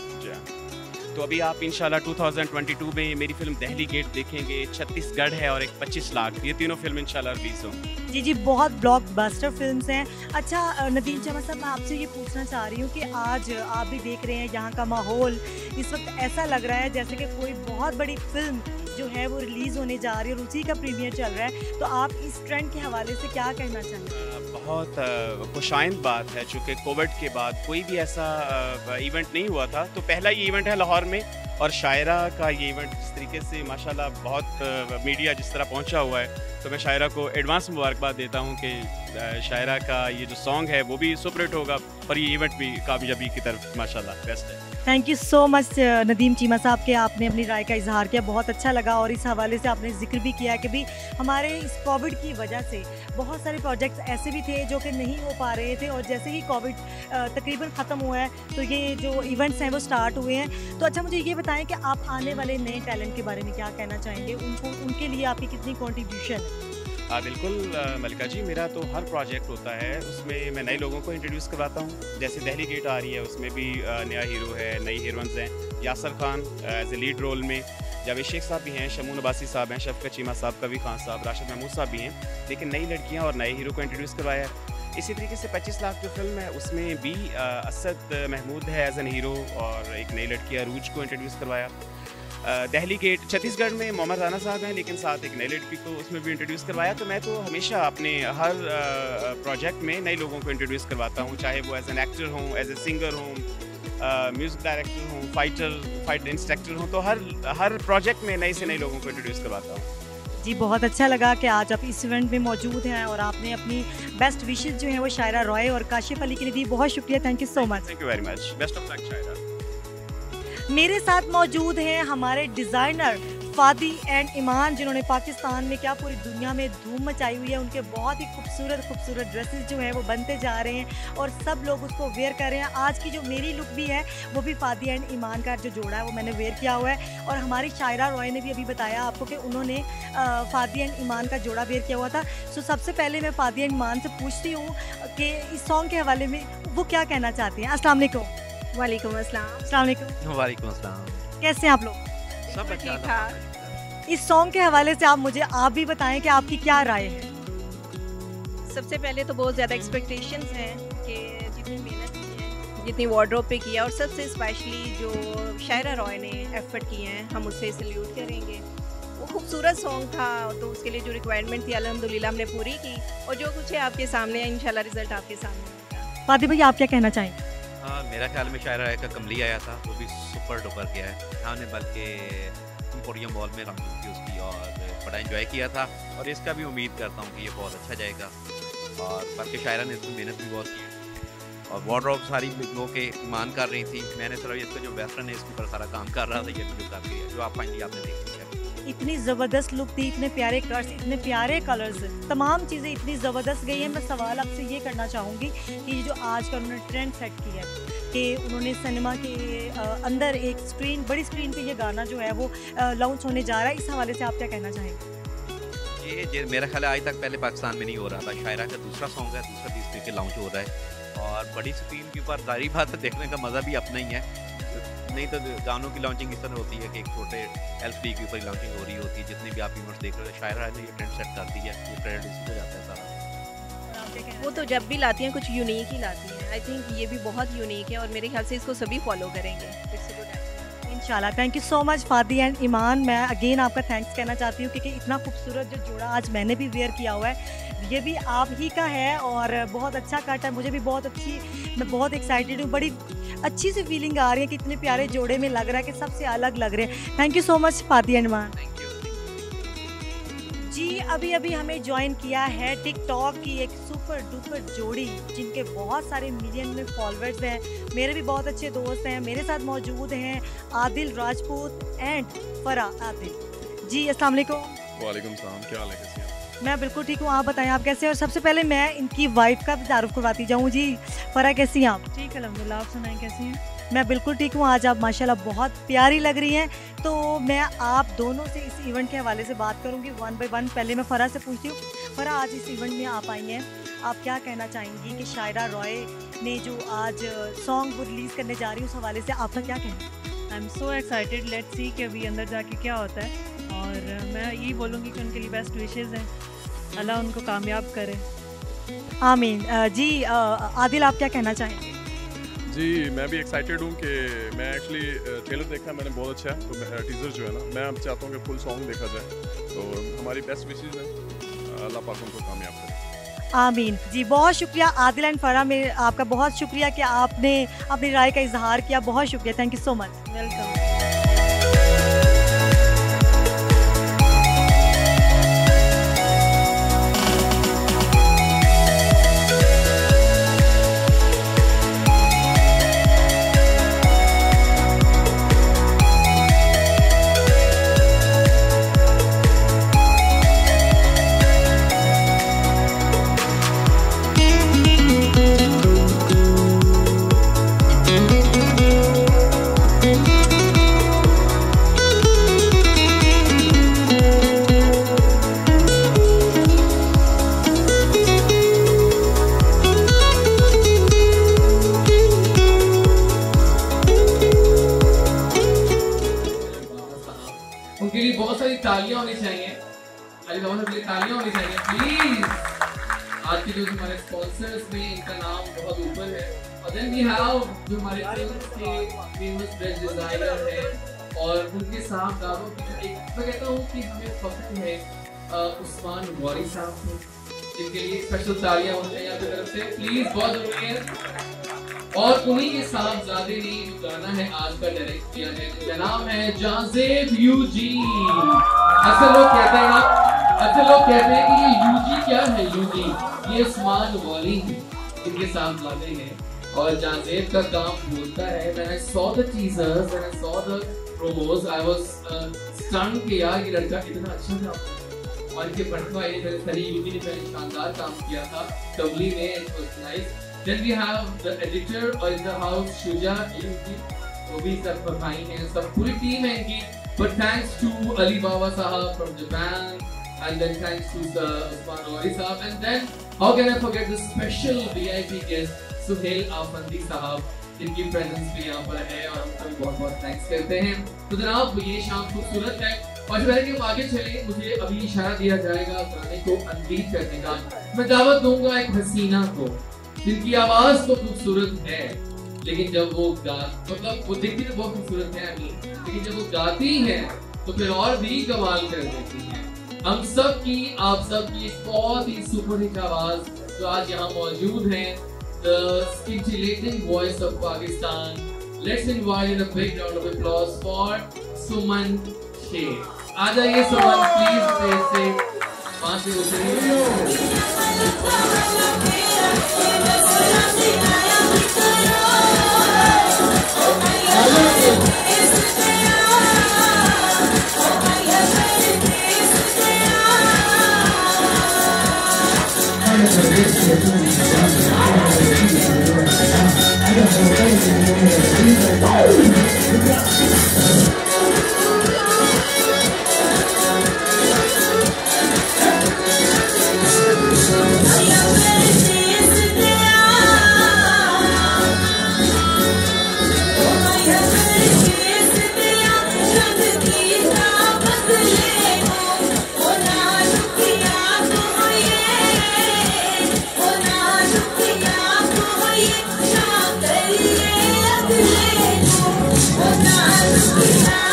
तो अभी आप इंशाल्लाह दो हज़ार बाईस में मेरी फिल्म दहली गेट देखेंगे, छत्तीसगढ़ है और एक पच्चीस लाख, ये तीनों फिल्म इंशाल्लाह रिलीज होंगी। जी जी, बहुत ब्लॉकबस्टर फिल्म्स हैं। अच्छा नदीम चीमा साहब, मैं आपसे ये पूछना चाह रही हूँ कि आज आप भी देख रहे हैं यहाँ का माहौल, इस वक्त ऐसा लग रहा है जैसे कि कोई बहुत बड़ी फिल्म जो है वो रिलीज़ होने जा रही है और उसी का प्रीमियर चल रहा है, तो आप इस ट्रेंड के हवाले से क्या कहना चाहेंगे? बहुत खुशाइंद बात है, चूँकि कोविड के बाद कोई भी ऐसा इवेंट नहीं हुआ था, तो पहला ये इवेंट है लाहौर में, और शायरा का ये इवेंट जिस तरीके से माशाल्लाह बहुत मीडिया जिस तरह पहुंचा हुआ है, तो मैं शायरा को एडवांस मुबारकबाद देता हूं कि शायरा का ये जो सॉन्ग है वो भी सुपर हिट होगा और ये इवेंट भी कामयाबी की तरफ माशाल्लाह बेस्ट है। Thank you so much Nadeem Cheema साहब के, आपने अपनी राय का इजहार किया, बहुत अच्छा लगा। और इस हवाले से आपने जिक्र भी किया कि भी हमारे इस कोविड की वजह से बहुत सारे प्रोजेक्ट्स ऐसे भी थे जो कि नहीं हो पा रहे थे, और जैसे ही कोविड तकरीबन ख़त्म हुआ है तो ये जो इवेंट्स हैं वो स्टार्ट हुए हैं। तो अच्छा मुझे ये बताएं कि आप आने वाले नए टैलेंट के बारे में क्या कहना चाहेंगे, उनको उनके लिए आपकी कितनी कॉन्ट्रीब्यूशन है? हाँ बिल्कुल मलिका जी, मेरा तो हर प्रोजेक्ट होता है उसमें मैं नए लोगों को इंट्रोड्यूस करवाता हूँ। जैसे दहली गेट आ रही है, उसमें भी नया हीरो है, नई हीरोइंस हैं, Yasir Khan as a lead role में, जावेद शेख साहब भी हैं, शमून अब्बासी साहब हैं, शफकत चीमा साहब, कवी खान साहब, राशिद महमूद साहब भी हैं, लेकिन नई लड़कियाँ और नए हीरो को इंट्रोड्यूस करवाया है। इसी तरीके से पच्चीस लाख जो फिल्म है उसमें भी असद महमूद है एज एन हीरो, और एक नई लड़की अरूज को इंट्रोड्यूस करवाया। दहली गेट छत्तीसगढ़ में मोहम्मद राना साहब हैं, लेकिन साथ एक नई लड़की को उसमें भी इंट्रोड्यूस करवाया। तो मैं तो हमेशा अपने हर प्रोजेक्ट में नए लोगों को इंट्रोड्यूस करवाता हूँ, चाहे वो एज एन एक्टर हों, एज ए सिंगर हों, म्यूज़िक डायरेक्टर हों, फाइटर फाइट इंस्ट्रक्टर हों, तो हर हर प्रोजेक्ट में नए से नए लोगों को इंट्रोड्यूस करवाता हूँ। जी बहुत अच्छा लगा कि आज आप इस इवेंट में मौजूद हैं और आपने अपनी बेस्ट विशेज़ जो हैं वो शायरा रॉय और काशिफ अली के लिए दी। बहुत शुक्रिया, thank you so much. Thank you very much, best of luck Shaira. मेरे साथ मौजूद हैं हमारे डिज़ाइनर फादी एंड ईमान, जिन्होंने पाकिस्तान में क्या पूरी दुनिया में धूम मचाई हुई है। उनके बहुत ही खूबसूरत खूबसूरत ड्रेसेस जो हैं वो बनते जा रहे हैं और सब लोग उसको वेयर कर रहे हैं। आज की जो मेरी लुक भी है वो भी फादी एंड ईमान का जो जोड़ा है वो मैंने वेयर किया हुआ है, और हमारी शायरा रॉय ने भी अभी बताया आपको कि उन्होंने फादी एंड ईमान का जोड़ा वेयर किया हुआ था। सो सबसे पहले मैं फादी एंड ईमान से पूछती हूँ कि इस सॉन्ग के हवाले में वो क्या कहना चाहती हैं। अस्सलाम वालेकुम। वालेकुम अस्सलाम। अस्सलाम वालेकुम। वालेकुम अस्सलाम। कैसे हैं आप लोग? सब ठीक ठाक। इस सॉन्ग के हवाले से आप मुझे आप भी बताएं कि आपकी क्या राय है। सबसे पहले तो बहुत ज़्यादा एक्सपेक्टेशंस हैं कि जितनी मेहनत की है, जितनी वार्डरोब पे किया, और सबसे स्पेशली जो शायरा रॉय ने एफर्ट किए हैं, हम उससे सल्यूट करेंगे। वो खूबसूरत सॉन्ग था, तो उसके लिए जो रिक्वायरमेंट थी अल्हम्दुलिल्लाह हमने पूरी की, और जो कुछ है आपके सामने है, इंशाल्लाह रिजल्ट आपके सामने होगा। फादी भाई आप क्या कहना चाहेंगे? हाँ, मेरा ख्याल में शायरा राय का कमली आया था, वो भी सुपर डुपर गया है। हमने बल्कि एम्पोरियम मॉल में रंग थी उसकी और बड़ा एंजॉय किया था, और इसका भी उम्मीद करता हूँ कि ये बहुत अच्छा जाएगा। और बल्कि शायरा ने इसमें मेहनत भी बहुत की, और वार्डरोब सारी लोगों के ईमान कर रही थी। मैंने सिर्फ इसका जो वेस्टर्न है इसके ऊपर सारा काम कर रहा था, ये भी जो कर रही है, जो आप फाइनली आपने देख लिया। इतनी ज़बरदस्त लुक थी, इतने प्यारे कट्स, इतने प्यारे कलर्स, तमाम चीज़ें इतनी ज़बरदस्त गई हैं। मैं सवाल आपसे ये करना चाहूँगी कि ये जो आज का उन्होंने ट्रेंड सेट किया है, कि उन्होंने सिनेमा के अंदर एक स्क्रीन बड़ी स्क्रीन पे ये गाना जो है वो लॉन्च होने जा रहा है, इस हवाले से आप क्या कहना चाहेंगे? ये ये मेरा ख्याल है आज तक पहले पाकिस्तान में नहीं हो रहा था। शायरा का दूसरा सॉन्ग है, दूसरा तीस तरीके लॉन्च हो रहा है और बड़ी स्क्रीन के ऊपर जारी बात है देखने का मज़ा भी अपना ही है। नहीं तो गानों की लॉन्चिंग इस तरह होती है कि एक छोटे एलसीडी के ऊपर लॉन्चिंग हो रही होती है। जितने भी आप इवेंट्स देख रहे हो शायरा ने ये ट्रेंड सेट कर दिया है, ये ट्रेंड इसी को जाता है सारा। वो तो जब भी लाती हैं कुछ यूनिक ही लाती हैं। आई थिंक ये भी बहुत यूनिक है और मेरे ख्याल से इसको सभी फॉलो करेंगे। इंशाल्लाह। Thank you so much Fadi and Iman. मैं अगेन आपका थैंक्स कहना चाहती हूँ क्योंकि इतना खूबसूरत जो जोड़ा आज मैंने भी वेयर किया हुआ है ये भी आप ही का है और बहुत अच्छा कट है। मुझे भी बहुत अच्छी, मैं बहुत एक्साइटेड हूँ, बड़ी अच्छी सी फीलिंग आ रही है कि इतने प्यारे जोड़े में लग रहा है कि सबसे अलग लग रहे हैं। Thank you so much Fadi and Iman ji. अभी अभी हमें ज्वाइन किया है टिकटॉक की एक सुपर डुपर जोड़ी जिनके बहुत सारे मिलियन में फॉलोअर्स हैं। मेरे भी बहुत अच्छे दोस्त हैं। मेरे साथ मौजूद हैं आदिल राजपूत एंड फरा आदिल जी। अस्सलाम वालेकुम। वालेकुम सलाम, क्या हाल है, कैसे हैं? मैं बिल्कुल ठीक हूँ, आप बताएं आप कैसे हैं? और सबसे पहले मैं इनकी वाइफ का भी तारुफ करवाती जाऊँ जी। फरा कैसी हैं आप? ठीक अल्हम्दुलिल्लाह, आप सुनाएं कैसी हैं? मैं बिल्कुल ठीक हूँ। आज आप माशाल्लाह बहुत प्यारी लग रही हैं। तो मैं आप दोनों से इस इवेंट के हवाले से बात करूँगी वन बाय वन। पहले मैं फरा से पूछती हूँ, फरा आज इस इवेंट में आप आई हैं, आप क्या कहना चाहेंगी कि शायरा रॉय ने जो आज सॉन्ग वो रिलीज़ करने जा रही है उस हवाले से आपका क्या कहना? I am so excited, let's see कि अभी अंदर जाके क्या होता है। और मैं यही बोलूँगी कि उनके लिए बेस्ट विशेज़ हैं, अल्लाह उनको कामयाब करे। आमीन जी। आदिल आप क्या कहना चाहेंगे? जी मैं भी एक्साइटेड हूँ कि मैं एक्चुअली ट्रेलर देखा मैंने, बहुत अच्छा है। तो मैं टीज़र जो है ना, मैं अब चाहता हूँ कि फुल सॉन्ग देखा जाए। तो हमारी बेस्ट विशेज़ हैं, अल्लाह पाक उनको कामयाब करे। आमीन जी। बहुत शुक्रिया आदिल एंड फरा, में आपका बहुत शुक्रिया कि आपने अपनी राय का इजहार किया। बहुत शुक्रिया, thank you so much. Welcome. उनके लिए बहुत सारी तालियां होनी चाहिए। अली बाबा साहब के लिए तालियां होनी चाहिए प्लीज। आज के जो हमारे स्पॉन्सर्स में इनका नाम बहुत ऊपर है। और देन वी हैव जो हमारे फिल्म्स के फेमस ड्रेस डिजाइनर हैं और उनके साहबजादों की एक, मैं कहता हूँ कि हमें फख्र है उस्मान गौरी साहब को, जिनके लिए स्पेशल तालियां होनी चाहिए आपकी तरफ से प्लीज, बहुत जरूरी है। और उन्हीं के साहबजादे ने जो गाना है आज का डायरेक्ट किया है, जिसका नाम है जाज़ेब यूजी। अक्सर लोग कहते हैं ना, अक्सर लोग कहते हैं कि ये यूजी क्या है? यूजी ये उस्मान गौरी है, इनके साहबजादे हैं। और जाज़ेब का काम बोलता है। When I saw the teasers, when I saw the promos, I was uh, stunned कि यार ये लड़का इतना अच्छा था। और इनके पटवा ये मेरे सही यूजी ने पहले शानदार काम किया था तबली में, it was nice. Then we have the editor in the house, Shuja Yuji, वो भी सब भाई हैं, सब पूरी टीम है इनकी। But thanks to Ali Baba Sahab from Japan, and then thanks to the Usman Ghauri Sahab, and then how can I forget the special V I P guest Suhail Afandi Sahab, जिनकी presence भी यहाँ पर है और हम सभी बहुत बहुत थैंक्स करते हैं। तो जनाब ये शाम खूबसूरत है और पहले कि हम आगे चले, मुझे अभी इशारा दिया जाएगा गाने को अनलीड करने का। मैं दावत दूंगा एक हसीना को, जिनकी आवाज तो खूबसूरत है लेकिन जब वो गा मतलब वो दिखती तो बहुत खूबसूरत है लेकिन जब वो गाती है तो फिर और भी कमाल कर देती है। हम सब की, आप सब की बहुत ही सुपर हिट आवाज जो आज यहाँ मौजूद है, the scintillating voice of Pakistan. Let's invite in a big round of applause for Suman Sheikh. आ जाइए सुमन प्लीज स्टेज से, वहाँ से उतरिए। Oh,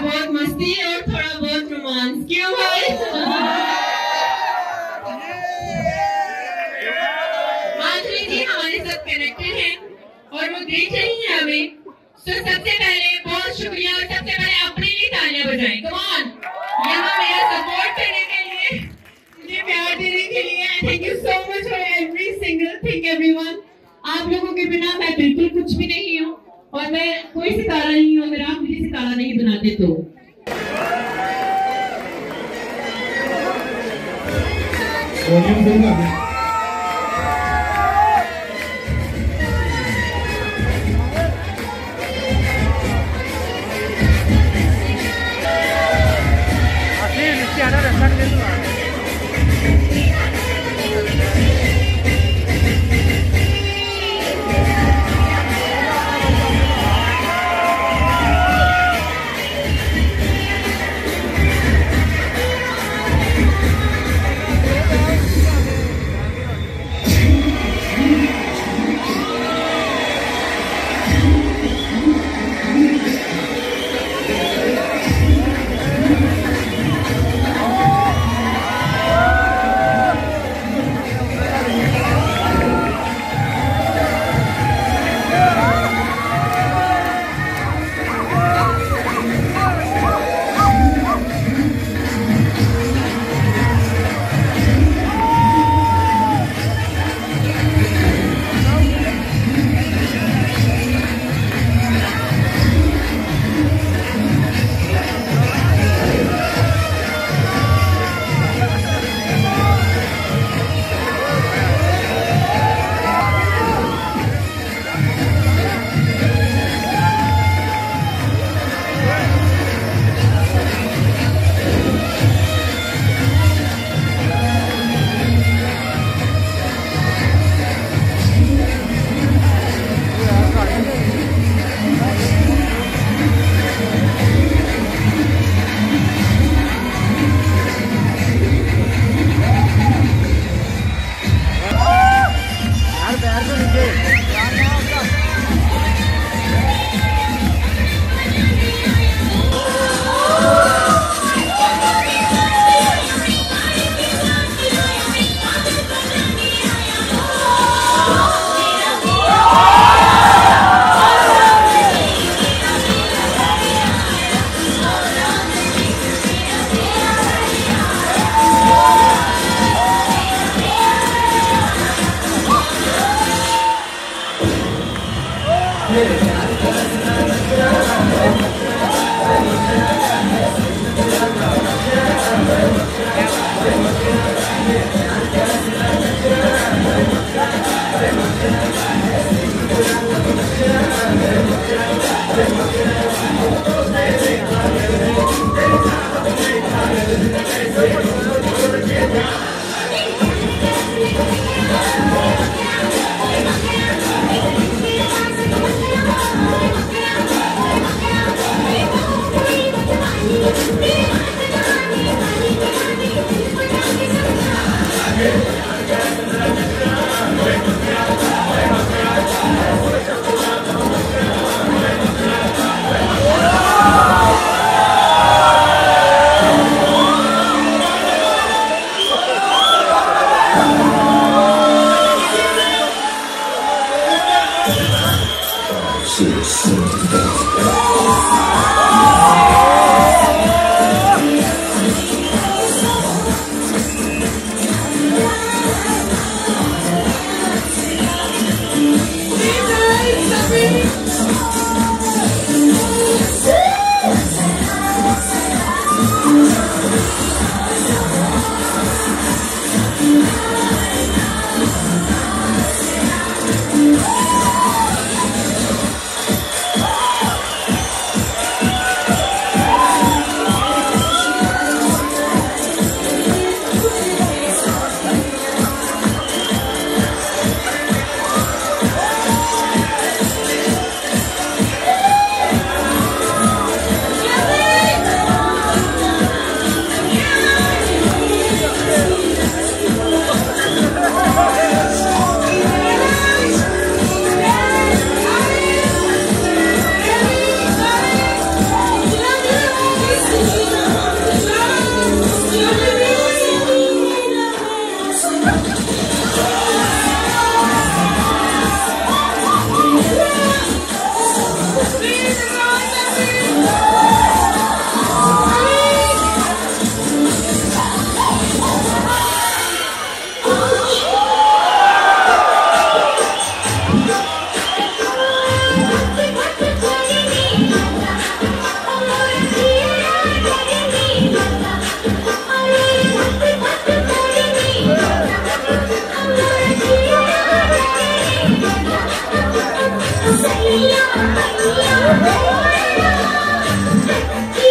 बहुत मस्ती और थोड़ा बहुत रोमांस। क्यों भाई? माधुरी जी हमारे साथ कनेक्टेड हैं और वो देख रही हैं हमें। तो सबसे पहले बहुत शुक्रिया और सबसे पहले अपने लिए तालियां बजाएं। कम ऑन, यहाँ मेरा सपोर्ट करने के लिए, मुझे प्यार देने के लिए। Thank you so much for every single thing everyone. आप लोगों के बिना मैं बिल्कुल कुछ भी नहीं हूँ और मैं कोई सितारा नहीं हूँ अगर आप मुझे सितारा नहीं बनाते तो।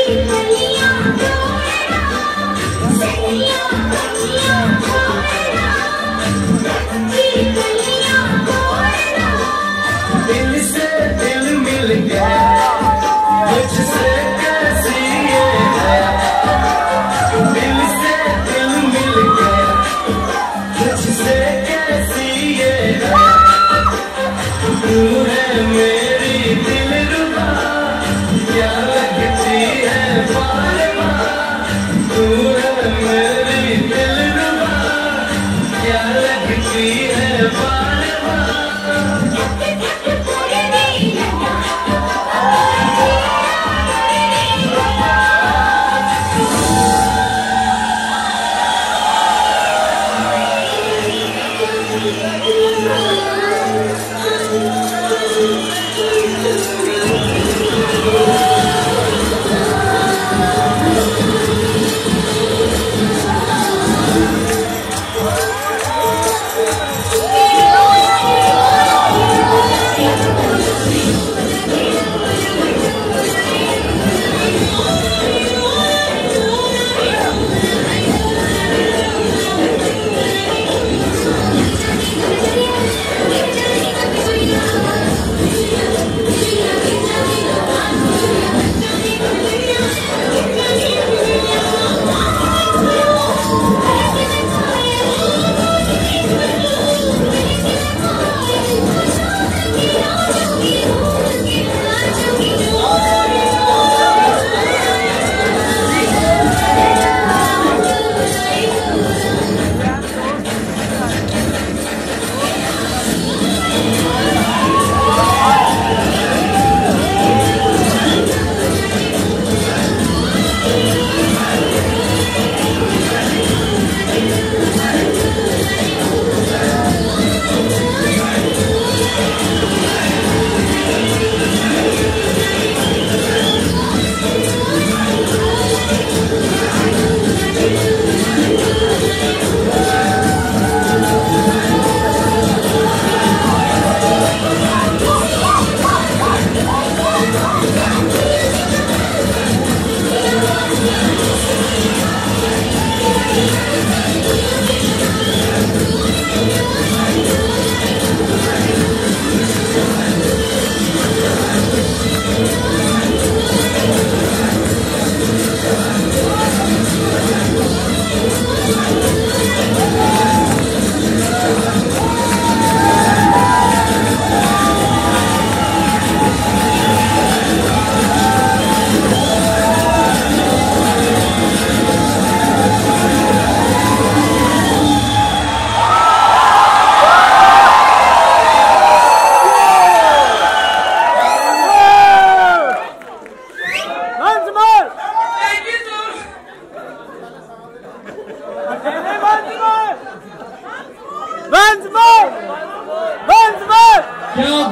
क्या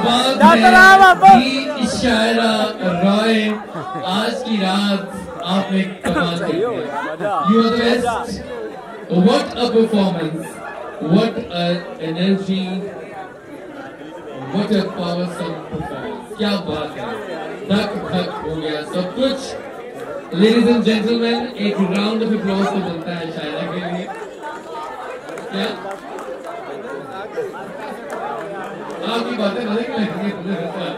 बात है कि शायरा रॉय, आज की रात आपने कमाल कर दिया। You are the best. What a performance, what a energy, what a powerful performance. क्या बात है, धक धक हो गया सब कुछ। Ladies and gentlemen, एक राउंड ऑफ अप्लॉज तो बनता है शायरा के लिए। क्या आपकी बातें मजे लगती है।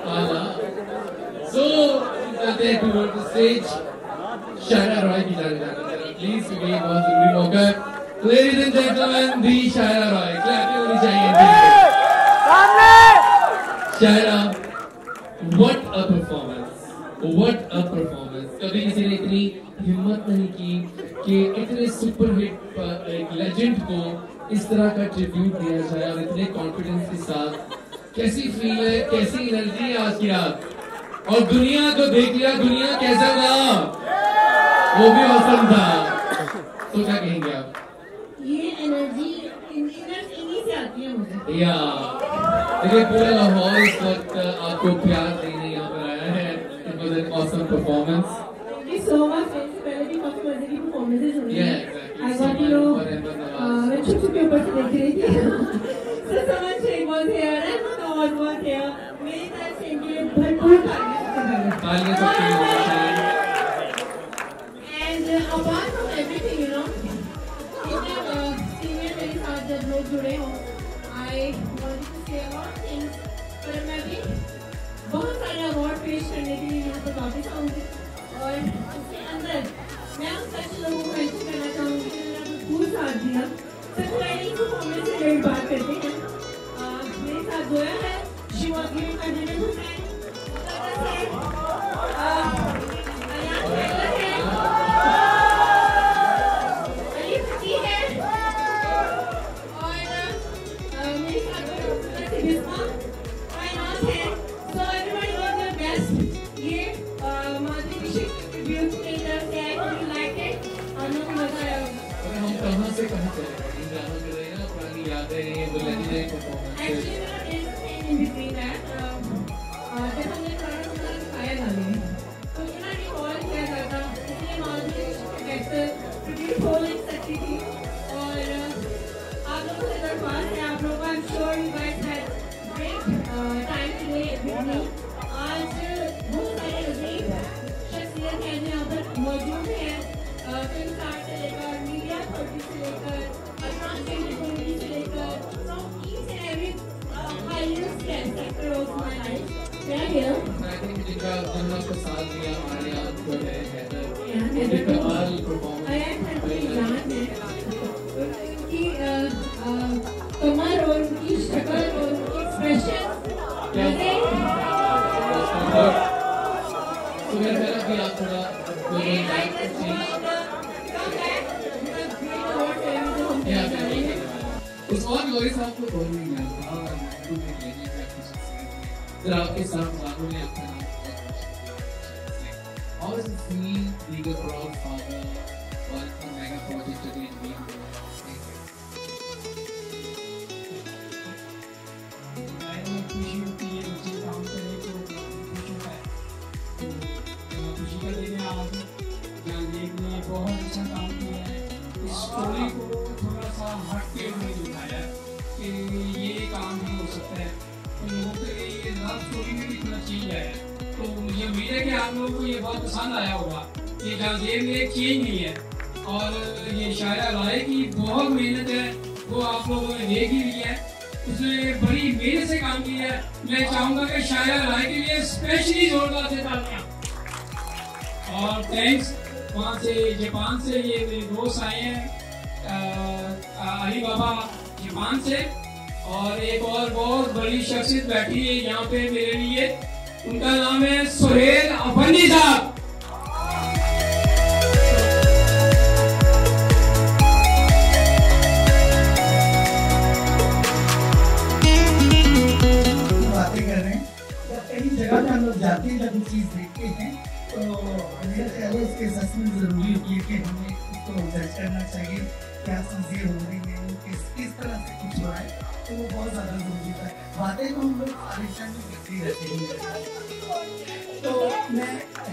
So चलते हैं toward the stage. Shaira Roy की जाने प्लीज ये बहुत जरूरी मौका है। Ladies and gentlemen, the Shaira Roy, clapping होनी चाहिए। शायरा, what a performance, what a performance। कभी किसी ने इतनी हिम्मत नहीं की कि इतने सुपर हिट एक लेजेंड को इस तरह का ट्रिब्यूट दिया जाए और इतने कॉन्फिडेंस के साथ। कैसी फील है, कैसी एनर्जी है आज की रात, और दुनिया को देख लिया, दुनिया कैसा था, वो भी औसम था। तो क्या कहेंगे आप? ये एनर्जी इन्हीं से आती है मुझे। या देखिए पूरा लाहौर इस वक्त आपको प्यार देने यहाँ पर आया है। It was an awesome performance. Thank you so much. पहले भी काफी मजे की परफॉर्मेंसेस हुई हैं। आई गॉट टू नो, मैं छुप छुप के ऊपर से देख रही थी। So so much it was here and God was here. मेरी तरफ से इनके लिए भरपूर तालियां। तालियां सबके लिए होनी चाहिए। विश करने के लिए यहाँ पर वापस आऊँगी और उसके अंदर मैं उन सच लोगों को मेंशन करना चाहूँगी जिन्होंने अपना फूल साथ दिया। सबसे पहले इस परफॉर्मेंस से रिलेटेड बात करते हैं। मेरे साथ जोया है, she was giving my beautiful friend, Ali Faqi है और मेरे साथ बिस्मा कायनात है। So everybody was the best. ये माधुरी दीक्षित ट्रिब्यूट की तरफ से आई, यू लाइक इट? हम लोग को मजा आया होगा। हम कहाँ से कहाँ चले गए, इन गानों के लिए ना पुरानी यादें, ये वो लेजेंडरी परफॉर्मेंस। एक्चुअली मेरा इज इन बिटवीन दैट जब हमने पुराना गाना दिखाया था ने तो इतना रिकॉल किया जाता, इसलिए माधुरी दीक्षित बेहतर ट्रिब्यूट हो नहीं सकती थी। और आप लोगों से दरख्वास्त है, आप लोगों को I am sure you guys had great time today with me. आज बहुत सारे अजीब शख्सियत हैं जो यहाँ पर मौजूद हैं, फिल्म स्टार से लेकर मीडिया थर्टी से लेकर ट्रांसजेंडर कम्युनिटी से लेकर from each and every highest sector of my life they are here. I think जिनका जन्म का साथ दिया हमारे यहाँ जो है हैदर, उनके कमाल परफॉर्मेंस I am happy जान है उनकी कमर और उनकी शक्ल और उनकी एक्सप्रेशन मुझे तो मेरा ख्याल है कि आप थोड़ा कोई उस और लोरी साहब को बोल नहीं जानता और मैं भी लेने का कुछ जरा आपके साथ बातों में आपका नाम और इस feel being a proud father और इतना mega project again being I am appreciate कि ये मुझे काम करने को खुशी है। तो खुशी का दिन है आज, जहाँ देखने बहुत अच्छा काम किया है। इस स्टोरी को थोड़ा सा हट के उन्होंने दिखाया कि ये काम भी हो सकता है, तो लोगों के लिए ये लव स्टोरी में भी थोड़ा चेंज आया। तो मुझे उम्मीद है कि आप लोगों को ये बहुत पसंद आया होगा। ये जांजेब में एक चेंज नहीं है और ये शायरा राय की बहुत मेहनत है, वो आप लोगों ने देख ही लिया है। उसने बड़ी मेहनत से काम किया है। मैं चाहूँगा कि शायरा राय के लिए स्पेशली जोरदार से तालियां। और थैंक्स वहाँ से जापान से ये मेरे दोस्त आए हैं, अली बाबा जापान से, और एक और बहुत बड़ी शख्सियत बैठी है यहाँ पे मेरे लिए, उनका नाम है सुहेल अफंदी साहब। बातें कर रहे हैं, जब कहीं जगह पे हम लोग जाते हैं, जब चीज देखते हैं तो मेरा ख्याल है इसके असेसमेंट जरूरी होती है कि हमें उसको जज करना चाहिए, क्या चीज़ें हो रही हैं, किस किस तरह से कुछ हो रहा है, तो वो बहुत ज़्यादा जरूरी है। बातें तो हम लोग हमेशा में करते रहते हैं। तो मैं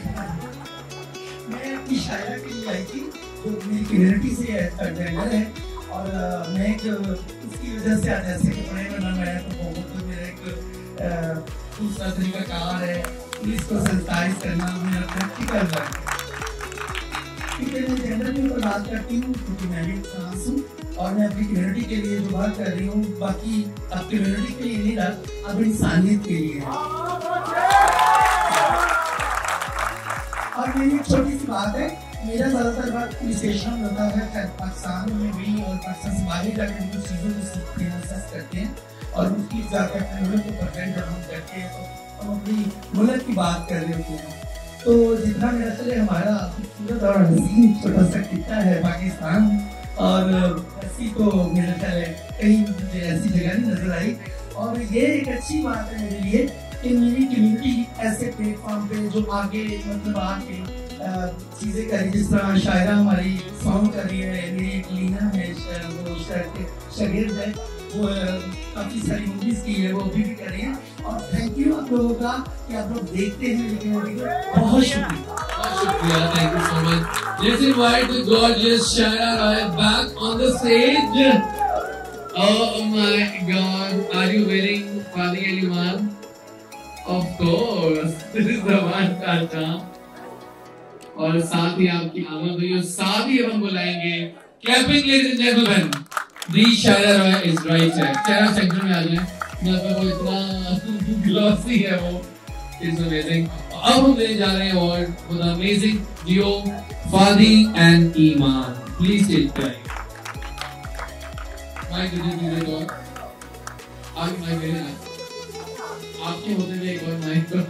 मैं अपनी शायरा के लिए आई थी जो मेरी कम्युनिटी से ट्रांसजेंडर है, और मैं एक उसकी वजह से आज ऐसे कपड़े में ना मैं तो बहुत मेरा एक दूसरा तरीका कार है, पुलिस को सेंसिटाइज करना मेरा प्रैक्टिकल वर्क है। क्योंकि मैं जेंडर के ऊपर बात करती हूँ क्योंकि मैं भी ट्रांस हूँ और मैं अपनी कम्युनिटी के लिए जो बात कर रही हूँ, बाकी अब कम्युनिटी के लिए नहीं रहा, अब इंसानियत के लिए है। और मेरी एक छोटी सी बात है, मेरा ज़्यादातर बात पुलिस स्टेशन में होता है, खैर पाकिस्तान में भी और पाकिस्तान से बाहर जाकर कुछ चीज़ों को सीखते हैं, असेस करते हैं और उसकी जाकर अपने मुल्क को प्रेजेंट जब हम करते हैं तो हम अपनी मुल्क की बात कर रहे होते हैं। तो जितना मेरा चले हमारा खूबसूरत और हसीन छोटा सा किस्सा है पाकिस्तान, और ऐसी तो मेरा ख्याल है कहीं मुझे ऐसी जगह नहीं नजर आई। और ये एक अच्छी बात है मेरे लिए कि मेरी कम्युनिटी ऐसे प्लेटफॉर्म पे जो आगे मतलब आके चीज़ें कर रही है, जिस तरह शायरा हमारी सॉन्ग कर रही है, मेरी एक लीना है वो शागिर्द है, वो काफ़ी सारी मूवीज की है, वो अभी भी कर रही है। और थैंक यू आप लोगों का कि आप लोग देखते हैं, लेकिन बहुत शुक्रिया बहुत शुक्रिया, thank you so much. Let's invite the gorgeous Shaira Rai back on the stage. Oh my God, are you wearing Fadi Aliman? Of course, this is the one Tata. और साथ ही आपकी आमद हुई और साथ ही हम बुलाएंगे clapping ladies and gentlemen, the Shaira Rai is right here. चेहरा सेंटर में आ जाए, मैं तो वो इतना ग्लॉसी है, वो is amazing. अब हम लेने जा रहे हैं award for the amazing duo Fadi and Iman. Please take time. Mike दीजिए प्लीज। एक और आगे माइक मेरे ना आपके होते हुए एक और माइक पर।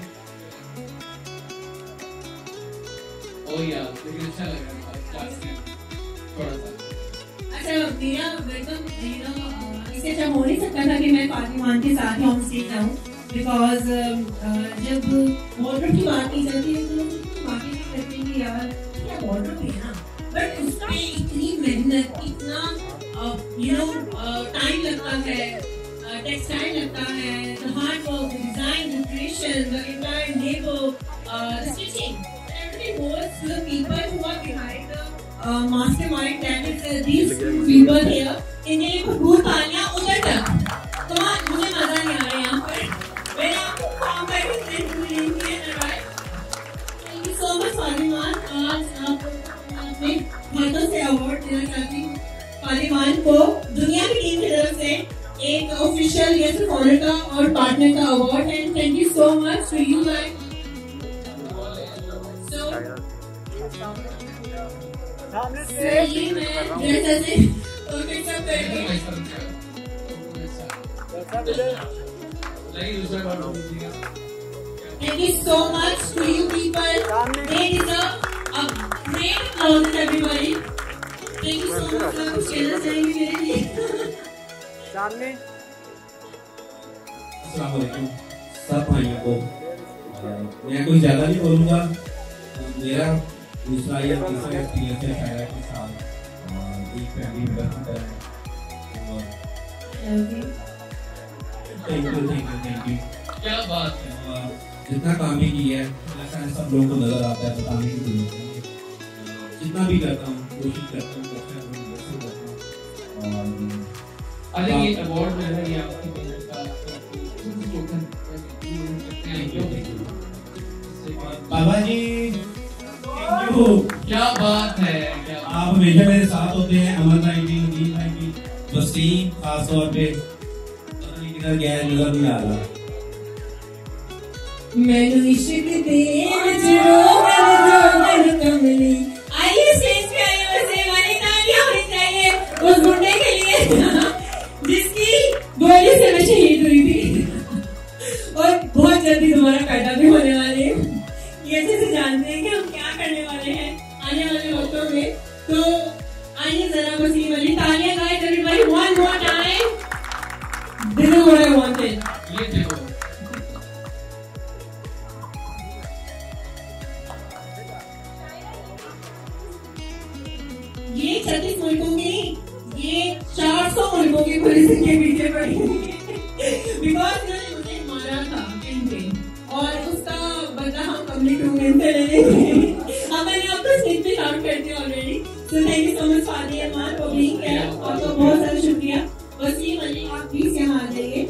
ओ यार लेकिन अच्छा लग रहा है क्लास में थोड़ा सा। अच्छा मेरा वेलकम मेरा इससे अच्छा हो नहीं सकता था कि मैं फादी मान के साथ ही ऑन स्टेज आऊँ, बिकॉज जब वार्डरोब की बात की जाती है तो लोग बातें नहीं करते हैं कि यार क्या वार्डरोब है ना, बट उसमें इतनी मेहनत, इतना यू नो टाइम लगता है, टेक्सटाइल लगता है, the hard work, the design, the creation, the entire labour, the stitching, everything was the people who are behind the uh, mastermind, that is uh, these people here. इनके लिए खूब तालियां उधर तक। तो मुझे मजा नहीं आ रहा है यहाँ पर। मैंने आपको काम करके सेंड नहीं किया ना, right? Thank you so much फातिमान। आज आप अपने हाथों से अवार्ड देना चाहती हूँ फातिमान को दुनिया की टीम की तरफ से एक ऑफिशियल या सिर्फ ऑनर का और पार्टनर का अवार्ड है। Thank you so much to you guys. सामने से ये मैं जैसे और फिर सब करके Thank you so much to you people. They deserve a great applause, everybody. Thank you so much. आप कुछ कहना चाहेंगे मेरे लिए? सामने अस्सलाम वालेकुम सब भाइयों को। मैं कुछ ज़्यादा नहीं बोलूँगा। मेरा दूसरा या तीसरा एक्सपीरियंस है शायरा के साथ और एक फैमिली मेंबर की तरह है। Thank you thank you thank you. क्या बात है। जितना काम भी किया है ऐसा है सब लोगों को नजर आता है, बताने की जरूरत है। जितना भी करता हूँ कोशिश करता हूँ अच्छा करूँ और अरे ये अवार्ड जो है ये आपकी मेहनत का टोकन बाबा जी थैंक यू। क्या बात है, क्या आप हमेशा मेरे साथ होते हैं। अमन भाई भी, नदीम भाई भी, वसीम खास तौर पे पता नहीं किधर गया है, नजर नहीं आ रहा। मैंने इश्क तेरे जरो मन जो मन कमली। आइए स्टेज पे आइए, वैसे वाली तालियां होनी चाहिए उस गुंडे के लिए जिसकी गोली से मैं शहीद हुई थी और बहुत जल्दी दोबारा पैदा भी होने वाले हैं। ये जैसे जानते हैं कि हम क्या करने वाले हैं आने वाले वक्तों में। तो आइए जरा वसीम वाली तालियां guys everybody one more time. This is what I wanted. ये देखो ये छत्तीस मुल्कों की, ये चार सौ मुल्कों की पुलिस के पीछे पड़ी बिकॉज उन्होंने मुझे मारा था कहीं पे और उसका बदला हम कम्युनिटी टू में से ले लेंगे। अब मैंने आपको स्टेज पे आउट कर दिया already. So thank you so much Fadi Aman for being here. आपका बहुत सारा शुक्रिया। वसीम अली आप प्लीज यहाँ आ जाइए।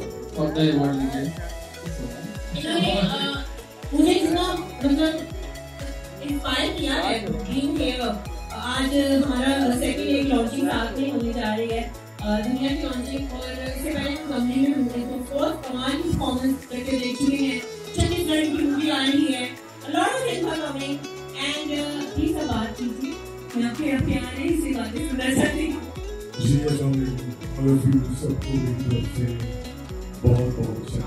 इन्होंने मुझे इतना मतलब इंस्पायर किया है बीइंग हियर। आज हमारा सेकंड एक लॉन्चिंग साथ में होने जा रही है, दुनिया की लॉन्चिंग, और इससे पहले हम कंपनी में ढूंढे तो फोर्थ कमाल की परफॉर्मेंस करके देख चुके हैं। छत्तीसगढ़ की मूवी आ रही है, lot of things are coming and please अब बात कीजिए। मैं आपके प्यारे से बातें सुनना चाहती हूँ। जी अस्सलाम वालेकुम सबको मेरी तरफ से बहुत बहुत अच्छा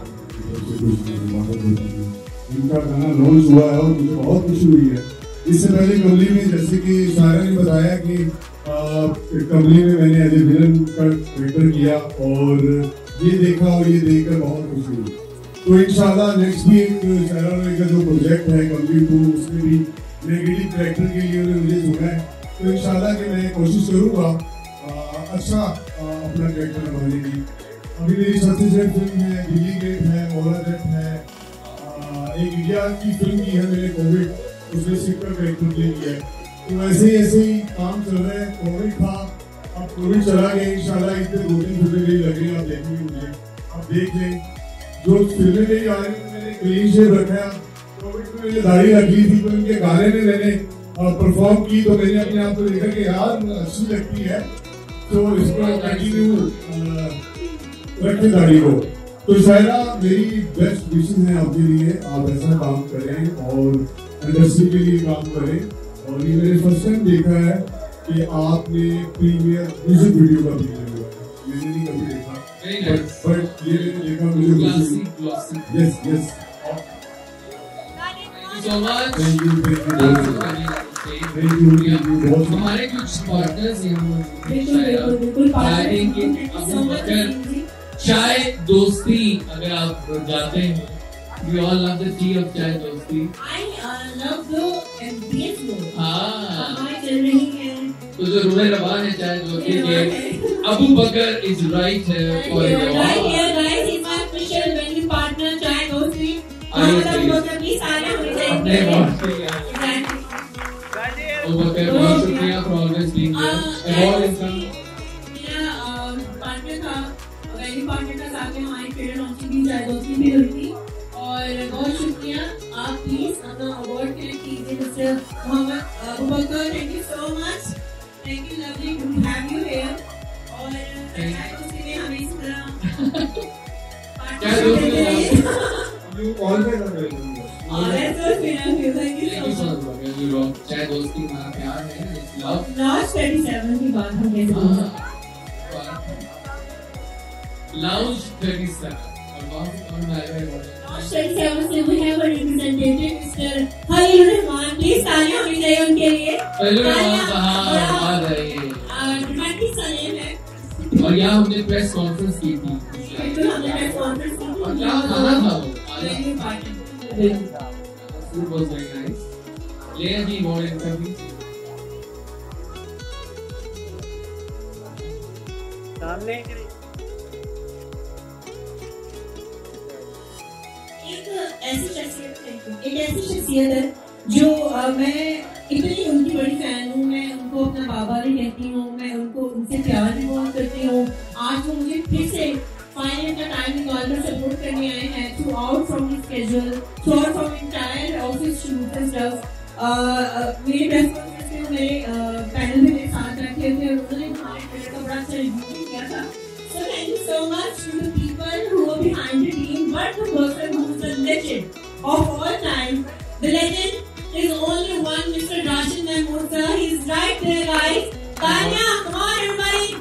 इनका गाना लॉन्च हुआ है और मुझे बहुत खुशी हुई है। इससे पहले कमली में जैसे कि शायरा ने बताया कि कमली में मैंने एज ए विलन का कैरेक्टर किया और ये देखा और ये देखकर बहुत खुशी हुई। तो इंशाल्लाह नेक्स्ट भी एक शायरा का जो प्रोजेक्ट है कमली टू उसमें भी नेगेटिव कैरेक्टर के लिए उन्होंने मुझे चुना है। तो इंशाल्लाह कि मैं कोशिश करूँगा अच्छा अपना कैरेक्टर निभाने की। अभी मेरी छत्तीसगढ़ फिल्म है, दिल्ली गेट है, मोला जट है, एक इंडिया की फिल्म की है मैंने कोविड, उसमें सिक्का कैरेक्टर प्ले किया है। तो ऐसे ही ऐसे ही काम चल रहा है। कोविड था, अब कोविड चला गया, इंशाल्लाह इतने दो तीन घंटे नहीं लगे, आप देखेंगे मुझे, आप देख लें जो फिल्में मेरी आ रही मैंने क्लीन शेव रखा। कोविड में मैंने दाढ़ी रखी थी तो उनके गाने में मैंने परफॉर्म की तो मैंने अपने आप को देखा कि यार अच्छी लगती है तो इसको कंटिन्यू रखे दाढ़ी को। तो शायरा मेरी बेस्ट विशेस हैं आपके लिए, आप ऐसा काम करें और इंडस्ट्री के लिए काम करें। और ये मैंने फर्स्ट टाइम देखा है कि आपने प्रीमियर म्यूजिक वीडियो का प्रीमियर हुआ है, मैंने नहीं कभी देखा, बट बट ये मैंने देखा, मुझे yes yes so much. Thank you thank you thank you बहुत। हमारे कुछ पार्टनर्स हैं, आई थिंक अबू बकर चाय दोस्ती, अगर आप जाते हैं, we all love the tea of चाय दोस्ती। I love the ambience more। हाँ, हमारी चल रही है तो जो रूहे रवान है चाय दोस्ती के, अबू बकर is right here for you। Right here guys, he's my official venue partner चाय दोस्ती। मोहम्मद अबू बकर प्लीज आने होने चाहिए। अपने बहुत अबू बकर बहुत शुक्रिया for always being there। Award is come। मेरा पार्टनर था, वेन्यू पार्टनर था, साथ में हमारी ट्रेलर लॉन्चिंग भी चाय दोस्ती भी हुई थी। और बहुत शुक्रिया, आप प्लीज अपना अवार्ड कनेक्ट कीजिए mister Mohammad Abu Bakar. Thank you so much, thank you, lovely to have you here. और चाय दोस्ती में हमें इस तरह चाय दोस्ती You always are welcome. Always are welcome. Thank you so much. You rock। चाय दोस्ती हमारा प्यार है, it's love। Last thirty-seven की बात हम कैसे बोल सकते Lounge thirty-seven और बहुत और मैं Last thirty-seven से we have a representative mister Khalil Rehman, please तालियां होनी चाहिए उनके लिए। खलील रहमान साहब आ रहे हैं। ट्वेंटी सलीम है। और यहाँ हमने प्रेस कॉन्फ्रेंस की थी। बिल्कुल हमने प्रेस कॉन्फ्रेंस की थी। और क्या खाना था वो? Venue party. Food was very nice। लेया जी अवार्ड इनका भी। सामने एक ऐसी शख्सियत है, एक ऐसी शख्सियत है जो आ, मैं इतनी उनकी बड़ी फैन हूँ, मैं उनको अपना बाबा भी कहती हूँ, मैं उनको उनसे प्यार भी बहुत करती हूँ। आज वो मुझे फिर से फाइनली अपना टाइम निकाल कर सपोर्ट करने आए हैं throughout from his schedule, throughout from entire office shoot and stuff. मेरे प्रेस कॉन्फ्रेंस में मेरे पैनल में मेरे साथ बैठे थे, उन्होंने हमारे ट्रेलर का बड़ा अच्छा रिव्यू किया था। So thank you so much to the people who are behind the team, but the person who is the legend of all time. The legend is only one, Mister Rashid Mahmood sir. He's right there, guys. Tanya, come on everybody.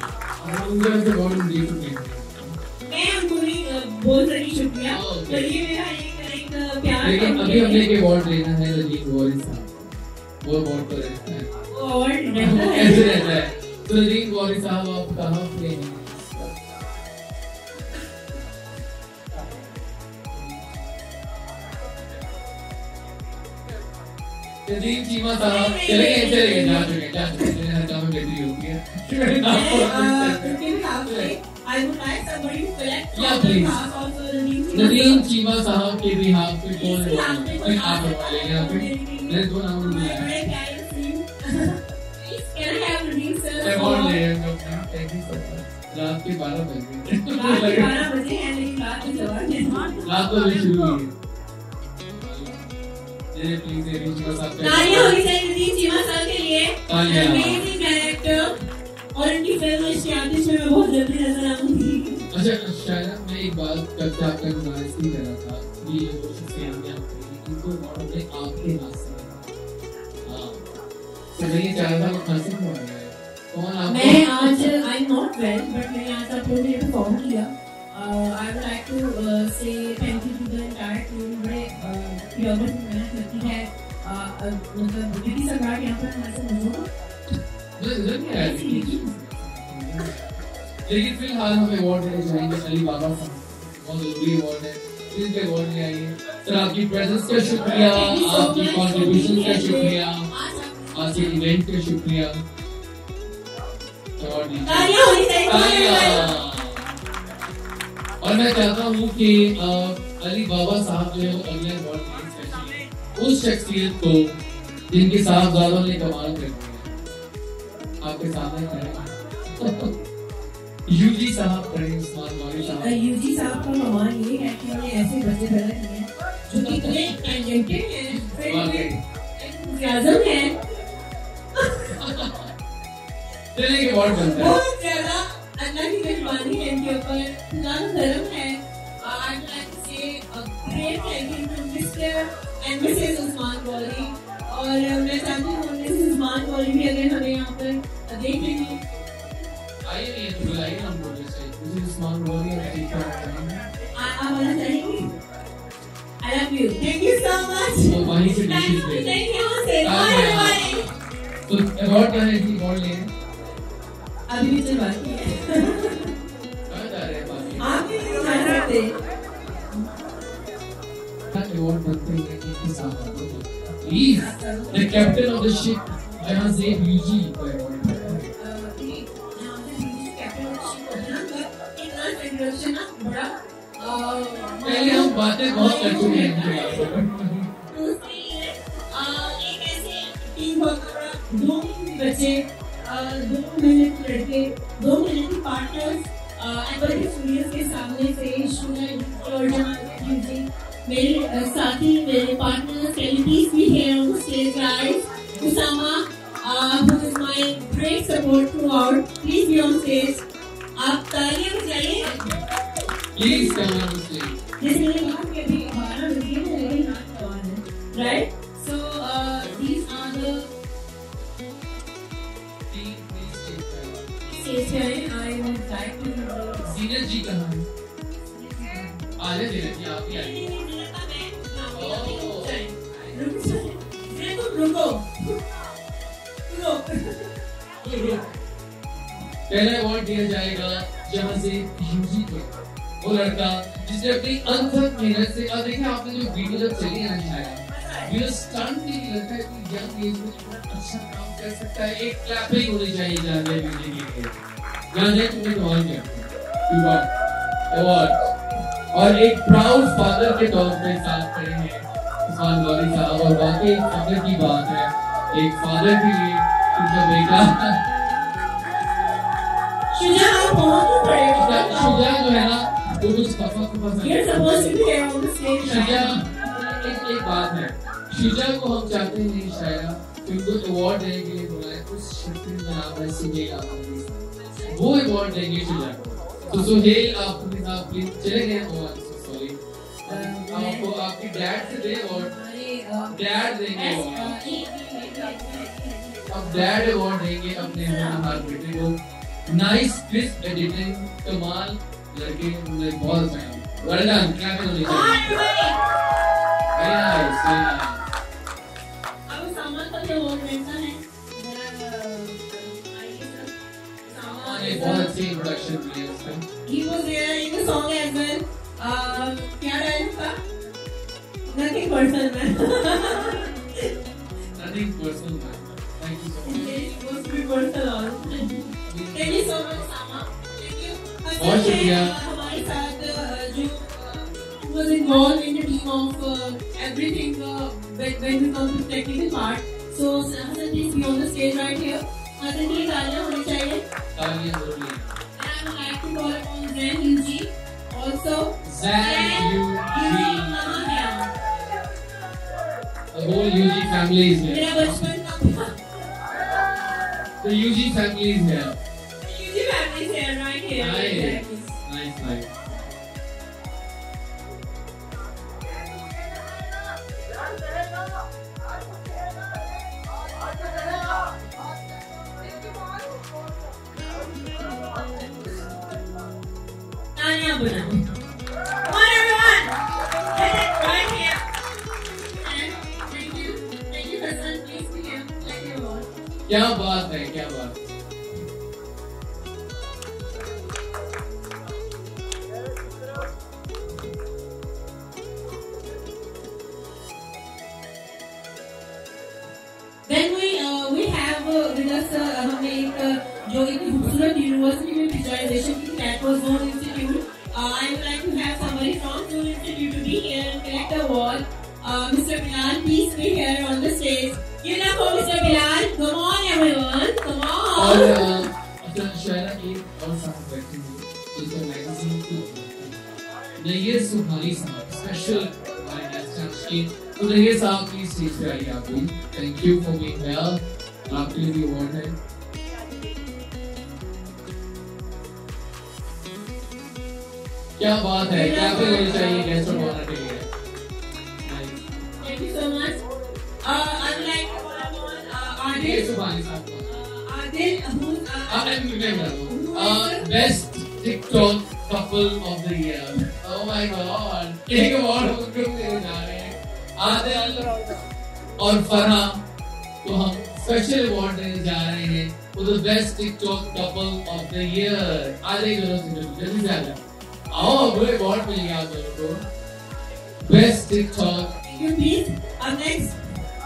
मैं उनको नहीं बोल सकी शुक्रिया, तो ये मेरा एक एक प्यार। लेकिन अभी हमने एक अवार्ड लेना है रजीब वॉरिस साहब, वो अवार्ड तो रहता है, वो अवार्ड रहता है, ऐसे रहता है। तो रजीब वॉरिस साहब आप कहाँ पे हैं? रजीब चीमा साहब चले गए चले गए जा चुके जा चुके हर काम में बेटी होती है। I would like somebody to collect Yeah, please. also Nadeem Cheema साहब के भी हाथ पे कौन है? आप वाले यहाँ पे मेरे दो नाम नहीं है। Can I have Nadeem sir? Award ले थैंक यू सो मच। रात के बारह बजे रात के बारह बजे हैं लेकिन रात में सवार नहीं। रात को भी शुरू हुई है। ये प्लीज ये चीमा साहब तालियां होनी चाहिए नदीम चीमा सर के लिए। तालियां। अमेजिंग डायरेक्टर और इनकी फिल्म इश्कियातिश में मैं बहुत जल्दी नजर आऊंगी। अच्छा शायद मैं एक बात करता आपका गुजारिश नहीं कर रहा था कि ये जो शख्सियतें हैं इनको अवार्ड में आपके हाथ से हाँ तो मैं ये चाह रहा था वो खासिम हो रहा है कौन आप मैं आज I am not well but मैंने आज आप लोगों ने परफॉर्म किया। I would like to say thank you to the entire team. बड़े प्योर मेहनत लगती है, मतलब दीदी सरकार यहाँ पर हमारे साथ मौजूद लेकिन फिलहाल हमें अवार्ड लेने जाएंगे अली बाबा साहब, बहुत जरूरी अवार्ड है, इनके अवार्ड ले आइए सर। आपकी प्रेजेंस का शुक्रिया, आपकी कॉन्ट्रीब्यूशन का शुक्रिया, आज के इवेंट का शुक्रिया। और मैं चाहता हूँ कि अली बाबा साहब जो है अगले अवार्ड उस शख्सियत को जिनके साहबजादों ने कमाल कर दिया आपके सामने खड़े यूजी साहब खड़े उस्मान वाली साहब। यूजी साहब का कमाल ये है कि उन्हें ऐसे बच्चे पैदा किए हैं जो कितने टैलेंटेड हैं, एंथुसियाज्म है, चलिए के अवार्ड बनता है। बहुत ज्यादा अल्लाह की मेहरबानी है इनके ऊपर, इतना धर्म है। taken to Mister and Missus Usman Gauri और मैं चाहती हूँ मिसेस उस्मान गौरी भी अगर हमें यहाँ पर देख लेंगे। आइए नहीं तो बुलाइए हम लोग जैसे मिसेस उस्मान गौरी और सीखा करेंगे। आप आना चाहेंगे? I love you. Thank you so much. वो वहीं से डिशेस ले। Thank you से। Bye bye. तो अवार्ड क्या है? इसी अवार्ड ले। अभी भी चल बाकी है। कहाँ जा रहे हैं बाकी? आप भी नहीं जा सकते। अवार्ड बनते हैं किसके साथ? Please, the captain of the ship, जहाँ से यूजी को अवार्ड मिला है। पहले हम बातें बहुत कर चुके हैं। एक ऐसे टीम दो बच्चे, दो महीने के लड़के, दो महीने के पार्टनर्स एम्बर स्टूडियोज के सामने से शुगर और यूजी मेरे साथी मेरे पार्टनर्स सेलिब्रिटीज भी हैं on stage guys Usama who is my great support throughout please be on stage आप तालियां बजाइए Please come on stage जैसे मैंने कहा कि अभी बारह बजे है लेकिन नाच गवा है right so uh, these are the stage I would like to senior ji कहाँ हैं? आले सीनियर जी आप ही आइए रुको पहला अवार्ड दिया जाएगा जहाँ से यूजी को वो लड़का जिसने अपनी अनथक मेहनत से और देखिए आपने जो वीडियो जब चली है शायद वीडियो स्टंट भी लगता है कि यंग एज में अच्छा काम कर सकता है एक क्लैपिंग होनी चाहिए जाने वीडियो के लिए जाने तुमने कमाल किया अवार्ड और एक प्राउड फादर के तौर पे साथ खड़े हैं उस्मान गौरी साहब और वाकई एक फादर की बात है एक फादर के लिए उनका बेटा शुजा बहुत पड़ेगा शुजा जो है ना वो कुछ फफा फफा शुजा एक एक बात है शुजा को हम चाहते हैं नहीं शायरा कि उनको अवार्ड देने के लिए बोला है उस शक्ति का नाम है सुहेल आफरीदी वो अवार्ड देंगे शुजा को तो सुहेल आफरीदी साहब प्लीज चले गए अवार्ड सॉरी आपको आपके डैड से दे अवार्ड डैड देंगे अब डैड अवार्ड देंगे अपने हमारे बेटे को नाइस क्रिस्प एडिटिंग कमाल लड़के ने बहुत अच्छा वेल डन क्लैप होनी चाहिए वेरी नाइस वेरी नाइस अब सामान का जो अवार्ड मिलता है सामान एक बहुत अच्छी इंट्रोडक्शन दी है उसका he was there in the song as well क्या डायलॉग था nothing personal man nothing personal man thank you so much it was to be personal thank you so much Sama thank you बहुत शुक्रिया हमारे साथ जो was involved in the team of uh, everything uh, when, when we come to the technical part so Hasan please be on the stage right here Hasan की तालियां होनी चाहिए तालियां जरूरी है and I would like to call upon Zen U G also Zen U G the whole U G family is here मेरा बचपन का the U G family is here U G family is here right here nice nice nice तालियां बजाओ come on everyone get it right here and thank you thank you Hasan please be here thank you all क्या बात है क्या बात Then we uh, we have uh, with us uh, हमने एक uh, जो एक खूबसूरत यूनिवर्सिटी में विजुअलाइजेशन की that was Zone Institute. Uh, I would like to have somebody from Zone Institute to be here and collect the award. Uh, Mister Bilal, please be here on the stage. Give it up for Mister Bilal. Come on everyone, come on. और अच्छा शायरा एक और साथ बैठे हुए जिसका magazine की नैयर सुहानी साहब स्पेशल हमारे गेस्ट हैं उसके तो नैयर साहब प्लीज स्टेज पे आइए आप भी thank you for being here आपके लिए भी अवार्ड है क्या बात है क्या पे होनी चाहिए गेस्ट ऑफ ऑनर के लिए ये सुभानी साहब को आदिल हूँ best TikTok couple of the year. Oh my god, एक अवार्ड हम उनको देने जा रहे हैं। आदिल और फरहा को हम स्पेशल अवार्ड देने जा रहे हैं for the best TikTok couple of the year. आ जाइए दोनों जल्दी से आ जाओ, आओ बड़े अवार्ड मिल गया आप दोनों को best TikTok. You please up next.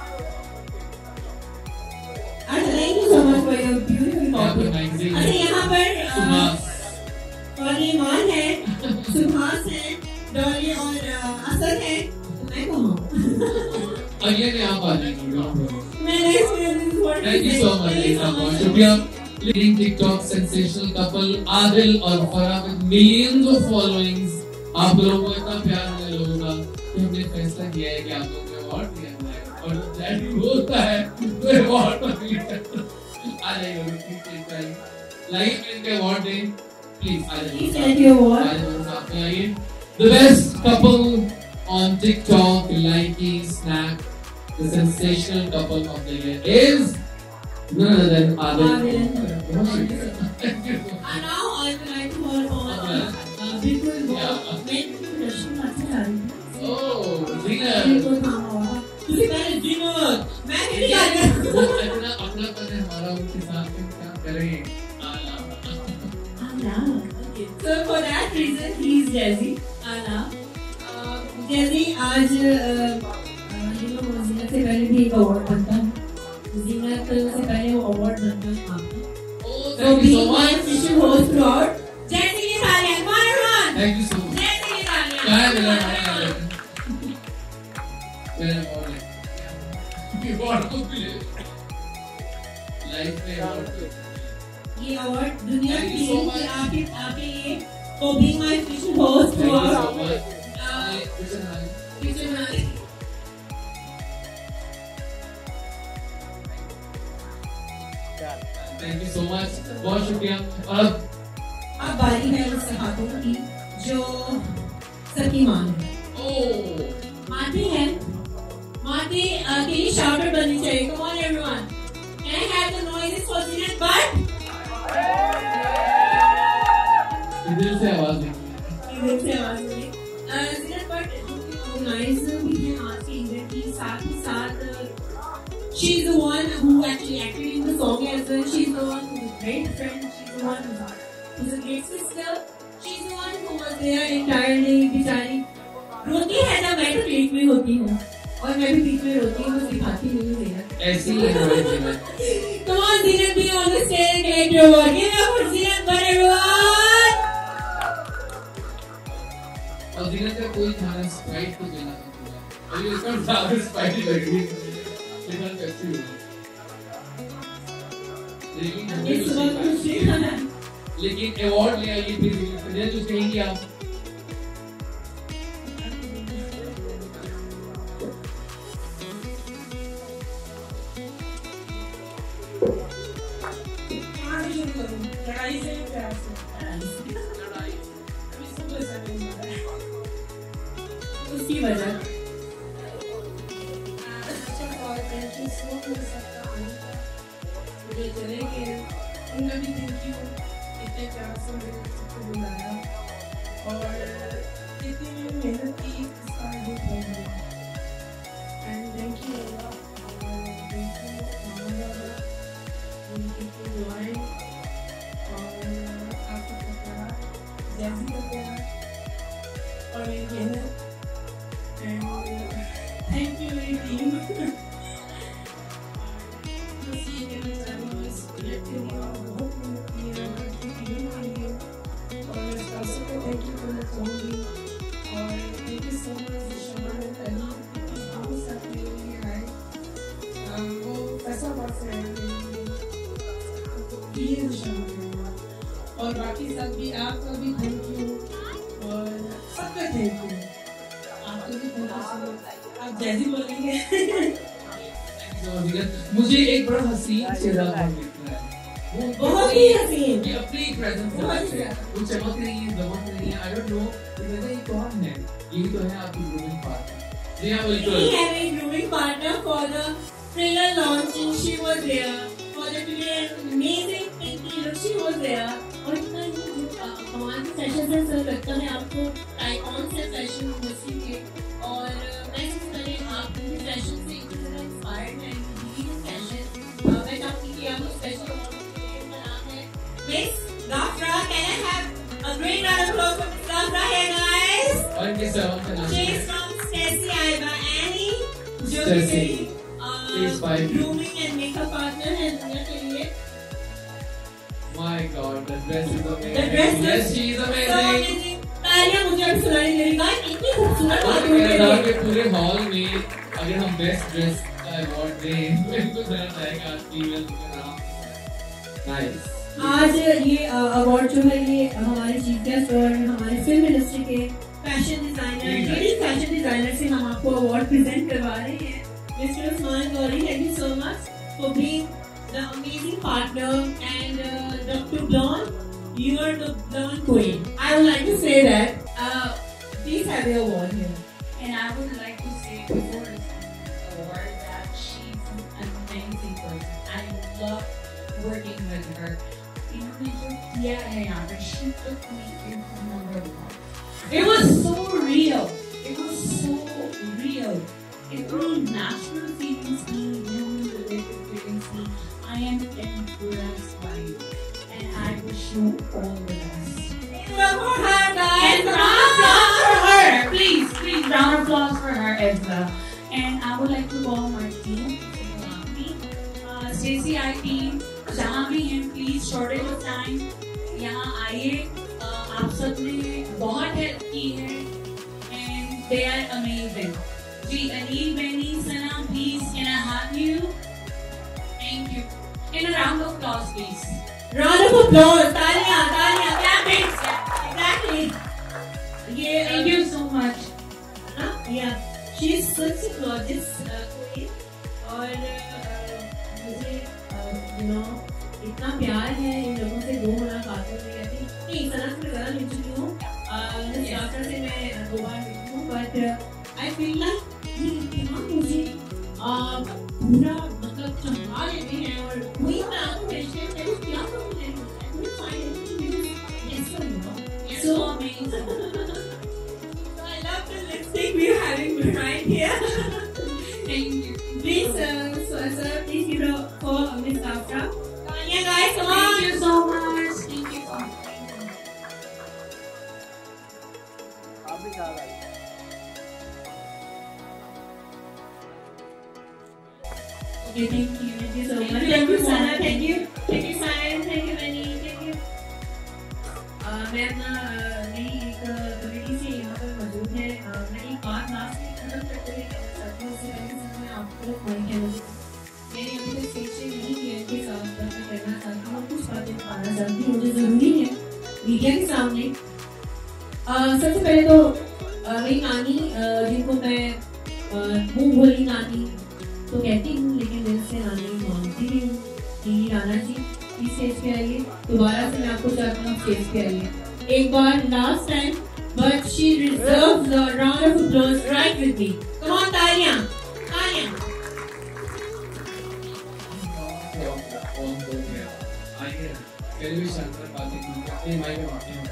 अच्छा, thank you so much for your beautiful copy. अच्छा, यहाँ पर फरीमान है, सुभाष है, डॉली और असद है, मैं कहाँ? अगले में आप आ जाएंगे। मैं next में Thank you so much, Lisa. बहुत शुक्रिया। Leading TikTok sensational couple Adil और Farha with millions of followings। आप लोगों को इतना प्यार मिले लोगों का कि हमने फैसला किया है कि आप लोगों को अवार्ड दिया है और दैट होता है तो अवार्ड पर भी आ जाइए प्लीज लाइव में इनके अवार्ड दें प्लीज आ जाइए थैंक यू अवार्ड आ जाइए साथ में आइए। The best couple on TikTok Likee snap the sensational couple of the year is none other than Adil. And now I would like to call on uh, Bikul Bob. Main introduction अच्छी आ रही है। Oh, Zinat. बिल्कुल हाँ हाँ। तुझे पहले Zinat, मैं नहीं जा रहा। अपना अपना पता है हमारा उनके साथ में क्या करें। आला। Okay. So for that reason he is Jazzy. आला। Jazzy आज you know Zinat से पहले भी एक अवार्ड बनता है। ज़ीनत से पहले वो अवार्ड बनता है आपको। तो being my official host throughout, जैसी की तालियां, one on one। Thank you so much। जैसी की तालियां। क्या मिला है? मेरा अवार्ड है। ये अवार्ड को मिले। लाइफ में अवार्ड। ये अवार्ड दुनिया की कि आपके आपके ये for being my official host throughout। Kitchen में Thank you so much. बहुत शुक्रिया। और अब बारी है उस हाथों की जो सबकी माँ है। ओह। माती है। माती के लिए शाउटर बननी चाहिए। Come on everyone. Can I have the noises for Zinat Bhatt? इधर से आवाज नहीं। इधर से आवाज नहीं। Zinat Bhatt ऑर्गेनाइजर भी है आज के इवेंट की साथ ही साथ she's the one who actually acted in the song as well. She's the one who's a great friend. She's the one who's a great sister. She's the one who was there entirely. बेचारी रोती है जब मैं तो बीच में होती हूँ और मैं भी बीच में रोती हूँ, मुझे दिखाती नहीं हूँ ज़ीनत। ऐसी ही है ज़ीनत। Come on Zinat, be on the stage, get your award. Give it up for Zinat Bhatt everyone. और ज़ीनत का कोई खाना स्प्राइट को देना नहीं है। और ये इसका ज़्यादा स्पाइसी लग रही है। लेकिन लेकिन अवार्ड ले आइए फिर जो कहेंगे आप। उसकी वजह चलेंगे उनका भी थैंक यू इतने प्यार से मेरे को बुलाया और इतनी मेहनत की इसका दुख हो गया and thank you thank you मामा उनकी दुआएं और आपका प्यार जैसी का प्यार और मेरी मेहनत एंड थैंक यू मेरी टीम। और बाकी सब भी आपका भी थैंक यू और सबका थैंक यू आपका भी थैंक यू। आप जैसी बोलेंगे। मुझे एक बड़ा हसीन चेहरा दिख रहा है। वो बहुत ही हसीन। ये अपनी प्रेजेंस से वो चमक रही है, दमक रही है। आई डोंट नो ये कौन है। ये तो है आपकी ग्रूमिंग पार्टनर। जी हाँ बिल्कुल। We have a grooming partner for the trailer launch and she was there. For the today amazing Pinky look, she was there. और इतना ये जो कमाल के सेशन है सर, लगता है आपको आइकॉन से सेशन मस्ती के। और मैं सबसे पहले आप उनके सेशन से इतनी ज़्यादा इंस्पायर्ड हैं, ये सेशन मैं चाहूँगी कि आप स्पेशल का नाम है miss Ghafra. Can I have a great round of applause for Miss Gafra here, guys? और इनके सेवन का नाम She is from Stacy Aiba Annie, जो Stacy. कि grooming and makeup partner है दुनिया के लिए। My God, the dress is amazing. The dress Yes, is she is so amazing. amazing. तालियां मुझे अब सुनाई दे रही हैं, इतनी खूबसूरत बात और हुई कह रहा है। कि पूरे हॉल में अगर हम बेस्ट ड्रेस का अवार्ड दें तो इनको देना चाहेगा फीमेल का नाम। नाइस। आज ये अवार्ड जो है ये हमारे चीफ गेस्ट और हमारे फिल्म इंडस्ट्री के fashion designer, lady fashion designer से हम आपको अवार्ड प्रेजेंट करवा रहे हैं। Mister Usman Gauri, thank you so much for being the amazing partner and doctor Don, you are the blonde queen. I would like to say that. Uh, please have your award here. And I would like to say before this award that she's an amazing person. I love working with her. इन्होंने जो किया है यहाँ पे, she took me into number one. It was so real. It was so real. इतनी natural feelings थी, genuine related feelings थी. I am impressed by you, and I wish you all the best. Round for her, guys. And round of applause for her, please, please, round of applause for her as well. And I would like to call my team, uh, Stacy I team, जहाँ भी हैं, please, shortage of time, यहाँ आइए, आप सब ने बहुत help की है, and they are amazing. Ji Aleel Beni Sana, please, can I have you? Thank you. And a round of applause, please. Round of applause. तालियां, तालियां, clapping. Exactly. ये Thank you so much. हाँ, yeah. She is such a gorgeous uh, queen. और uh, मुझे uh, you know इतना प्यार है इन लोगों से दो मुलाकातों में। I think नहीं सना से ज़्यादा मिल चुकी हूँ। मिस गाफ्रा से मैं दो बार मिली हूँ, but I feel like ये इतना मुझे पूरा मतलब चमका लेते हैं और वही मैं आपको भेजते हैं। मैंने क्या करूँ मैं? I couldn't find anything yes for you. So amazing. So I love the lipstick we're having right here. Thank you. Please, uh, sir, sir, please give it up for Miss Gafra. Yeah, guys, come on. Thank you so much. Thank you so much. आप भी चाह रही Okay, thank you. Thank you so much. Thank you, Sana. Thank you. Thank you, Simon. Thank you, Benny. Thank you. मैं अपना नई एक committee से यहाँ पर मौजूद है। मैं एक बात लास्ट में खत्म करते हुए कहना चाहती हूँ। उससे पहले सिर्फ मैं आपको पॉइंट कहना चाहती हूँ। मैंने अभी तक सोचे नहीं कि इनके साथ बात करना चाहती हूँ, कुछ बातें बताना चाहती हूँ जो ज़रूरी है मीडिया के सामने। सबसे पहले तो मेरी नानी, जिनको मैं मुँह बोली नानी तो कहती हूँ, लेकिन दिल से नानी मानती भी हूँ। नीली राणा जी इस स्टेज पे आइए, दोबारा से मैं आपको चाहती हूँ स्टेज पे आइए एक बार last time, but she deserves the round of applause right with me. Come on, तालियां, तालियां। आइए पहले भी शानदार बातें की, अपने माइक में बातें हो।